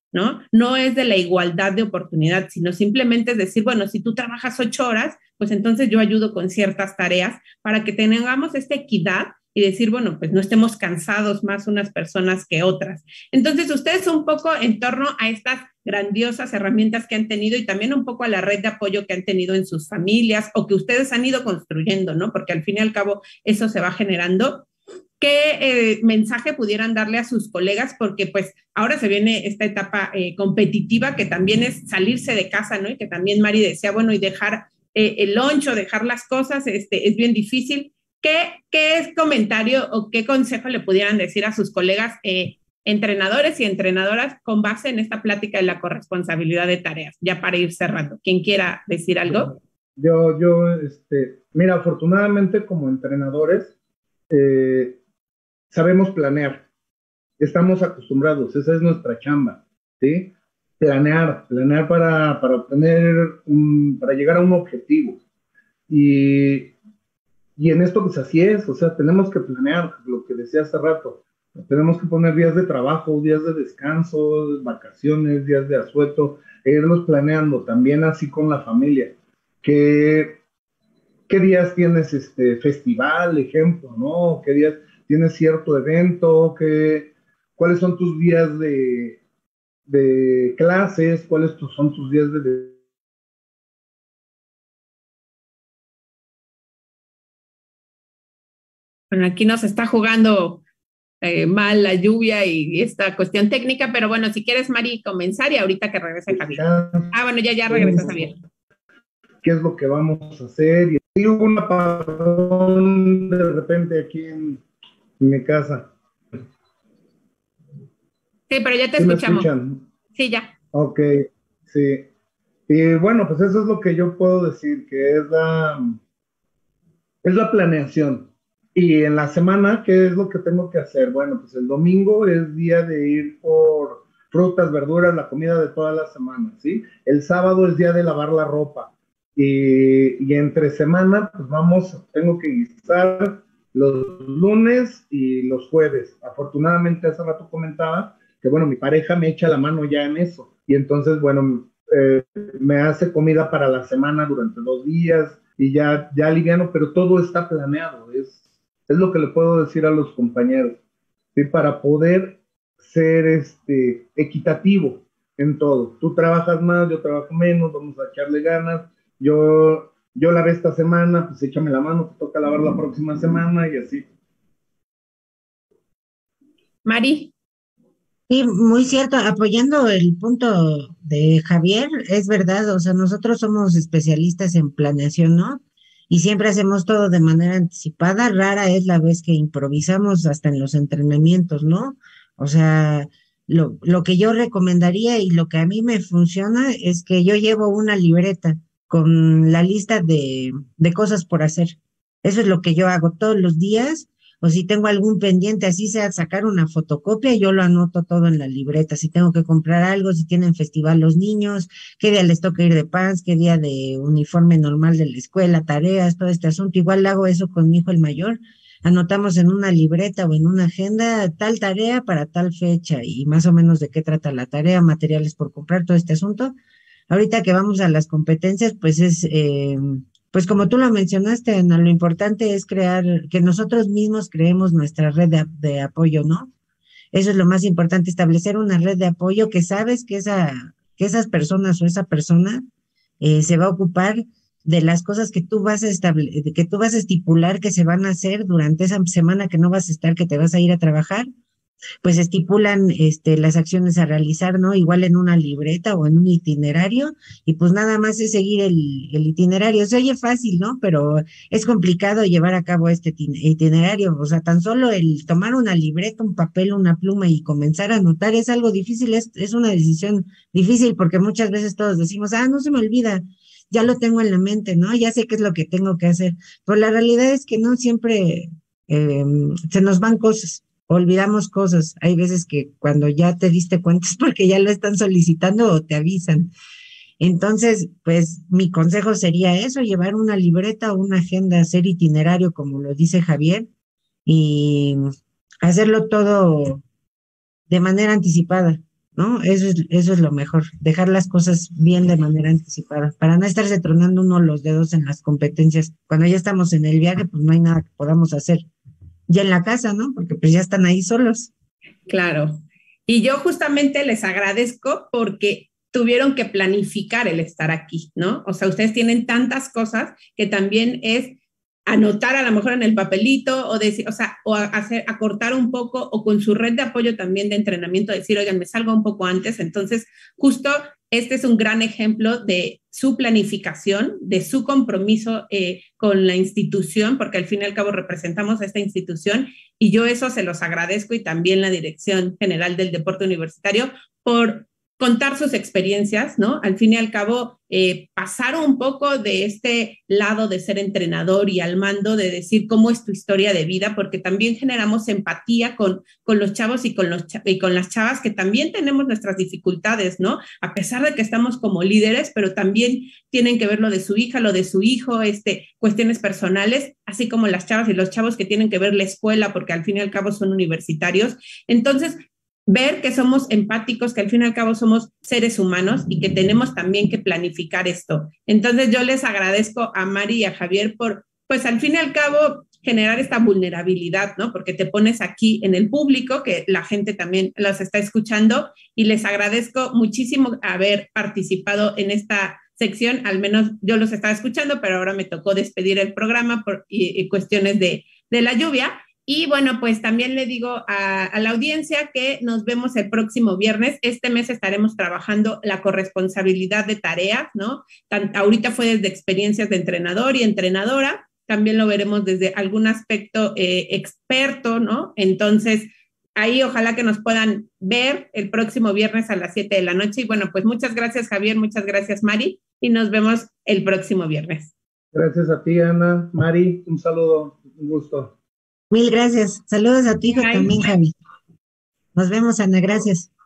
¿no? No es de la igualdad de oportunidad, sino simplemente es decir, bueno, si tú trabajas ocho horas, pues entonces yo ayudo con ciertas tareas para que tengamos esta equidad y decir, bueno, pues no estemos cansados más unas personas que otras. Entonces, ustedes un poco en torno a estas grandiosas herramientas que han tenido y también un poco a la red de apoyo que han tenido en sus familias o que ustedes han ido construyendo, ¿no? Porque al fin y al cabo eso se va generando. ¿Qué eh, mensaje pudieran darle a sus colegas? Porque pues ahora se viene esta etapa eh, competitiva que también es salirse de casa, ¿no? Y que también Mari decía, bueno, y dejar eh, el lunch o dejar las cosas, este, es bien difícil. ¿Qué, qué comentario o qué consejo le pudieran decir a sus colegas eh, entrenadores y entrenadoras con base en esta plática de la corresponsabilidad de tareas? Ya para ir cerrando. ¿Quién quiera decir algo? Yo, yo, este, mira, afortunadamente como entrenadores, eh, sabemos planear, estamos acostumbrados, esa es nuestra chamba, ¿sí? Planear, planear para, para obtener, un, para llegar a un objetivo. Y, y en esto pues así es, o sea, tenemos que planear, lo que decía hace rato, tenemos que poner días de trabajo, días de descanso, vacaciones, días de asueto, e irlos planeando, también así con la familia. ¿Qué, qué días tienes este festival, ejemplo, ¿no? ¿Qué días tienes cierto evento? ¿Qué, ¿Cuáles son tus días de, de clases? ¿Cuáles tus, son tus días de, de... Bueno, aquí nos está jugando eh, mal la lluvia y esta cuestión técnica, pero bueno, si quieres, Mari, comenzar y ahorita que regrese Javier. Ah, bueno, ya, ya regresó Javier. ¿Qué es lo que vamos a hacer? Y hubo un apagón de repente aquí en, en mi casa. Sí, pero ya te ¿Sí escuchamos. me escuchan? Sí, ya. Ok, sí. Y bueno, pues eso es lo que yo puedo decir, que es la, es la planeación. Y en la semana, ¿qué es lo que tengo que hacer? Bueno, pues el domingo es día de ir por frutas, verduras, la comida de toda la semana, ¿sí? El sábado es día de lavar la ropa. Y, y entre semana, pues vamos, tengo que guisar los lunes y los jueves. Afortunadamente, hace rato comentaba que, bueno, mi pareja me echa la mano ya en eso. Y entonces, bueno, eh, me hace comida para la semana durante dos días y ya, ya liviano, pero todo está planeado. Es, es lo que le puedo decir a los compañeros, ¿sí? Para poder ser este, equitativo en todo. Tú trabajas más, yo trabajo menos, vamos a echarle ganas. Yo, yo lavé esta semana, pues échame la mano, te toca lavar la próxima semana y así. Mari. Sí, muy cierto, apoyando el punto de Javier, es verdad, o sea, nosotros somos especialistas en planeación, ¿no? Y siempre hacemos todo de manera anticipada, rara es la vez que improvisamos hasta en los entrenamientos, ¿no? O sea, lo, lo que yo recomendaría y lo que a mí me funciona es que yo llevo una libreta con la lista de, de cosas por hacer. Eso es lo que yo hago todos los días o si tengo algún pendiente, así sea sacar una fotocopia, yo lo anoto todo en la libreta. Si tengo que comprar algo, si tienen festival los niños, qué día les toca ir de pants, qué día de uniforme normal de la escuela, tareas, todo este asunto. Igual hago eso con mi hijo el mayor. Anotamos en una libreta o en una agenda tal tarea para tal fecha y más o menos de qué trata la tarea, materiales por comprar, todo este asunto. Ahorita que vamos a las competencias, pues es... Eh, pues como tú lo mencionaste, Ana, lo importante es crear, que nosotros mismos creemos nuestra red de, de apoyo, ¿no? Eso es lo más importante, establecer una red de apoyo que sabes que esa, que esas personas o esa persona eh, se va a ocupar de las cosas que tú vas a estable, que tú vas a estipular que se van a hacer durante esa semana que no vas a estar, que te vas a ir a trabajar, pues estipulan este, las acciones a realizar, ¿no? Igual en una libreta o en un itinerario, y pues nada más es seguir el, el itinerario. Se oye fácil, ¿no? Pero es complicado llevar a cabo este itinerario. O sea, tan solo el tomar una libreta, un papel, una pluma y comenzar a anotar es algo difícil, es, es una decisión difícil porque muchas veces todos decimos, ah, no se me olvida, ya lo tengo en la mente, ¿no? Ya sé qué es lo que tengo que hacer. Pero la realidad es que no siempre eh, se nos van cosas. Olvidamos cosas. Hay veces que cuando ya te diste cuenta es porque ya lo están solicitando o te avisan. Entonces, pues mi consejo sería eso, llevar una libreta o una agenda, hacer itinerario, como lo dice Javier, y hacerlo todo de manera anticipada, ¿no? Eso es, eso es lo mejor, dejar las cosas bien de manera anticipada, para no estarse tronando uno los dedos en las competencias. Cuando ya estamos en el viaje, pues no hay nada que podamos hacer ya en la casa, ¿no? Porque pues ya están ahí solos. Claro. Y yo justamente les agradezco porque tuvieron que planificar el estar aquí, ¿no? O sea, ustedes tienen tantas cosas que también es anotar a lo mejor en el papelito o decir, o sea, o hacer, acortar un poco o con su red de apoyo también de entrenamiento, decir, oigan, me salgo un poco antes. Entonces, justo este es un gran ejemplo de su planificación, de su compromiso eh, con la institución, porque al fin y al cabo representamos a esta institución y yo eso se los agradezco y también la Dirección General del Deporte Universitario por contar sus experiencias, ¿no? Al fin y al cabo, eh, pasar un poco de este lado de ser entrenador y al mando de decir cómo es tu historia de vida, porque también generamos empatía con, con los chavos y con, los, y con las chavas que también tenemos nuestras dificultades, ¿no? A pesar de que estamos como líderes, pero también tienen que ver lo de su hija, lo de su hijo, este, cuestiones personales, así como las chavas y los chavos que tienen que ver la escuela, porque al fin y al cabo son universitarios. Entonces, ver que somos empáticos, que al fin y al cabo somos seres humanos y que tenemos también que planificar esto. Entonces yo les agradezco a Mari y a Javier por, pues al fin y al cabo, generar esta vulnerabilidad, ¿no? Porque te pones aquí en el público, que la gente también los está escuchando, y les agradezco muchísimo haber participado en esta sección, al menos yo los estaba escuchando, pero ahora me tocó despedir el programa por y, y cuestiones de, de la lluvia. Y bueno, pues también le digo a, a la audiencia que nos vemos el próximo viernes. Este mes estaremos trabajando la corresponsabilidad de tareas, ¿no? Tan, ahorita fue desde experiencias de entrenador y entrenadora, también lo veremos desde algún aspecto eh, experto, ¿no? Entonces, ahí ojalá que nos puedan ver el próximo viernes a las siete de la noche. Y bueno, pues muchas gracias, Javier, muchas gracias, Mari, y nos vemos el próximo viernes. Gracias a ti, Ana. Mari, un saludo, un gusto. Mil gracias. Saludos a tu hijo también, Javi. Nos vemos, Ana. Gracias.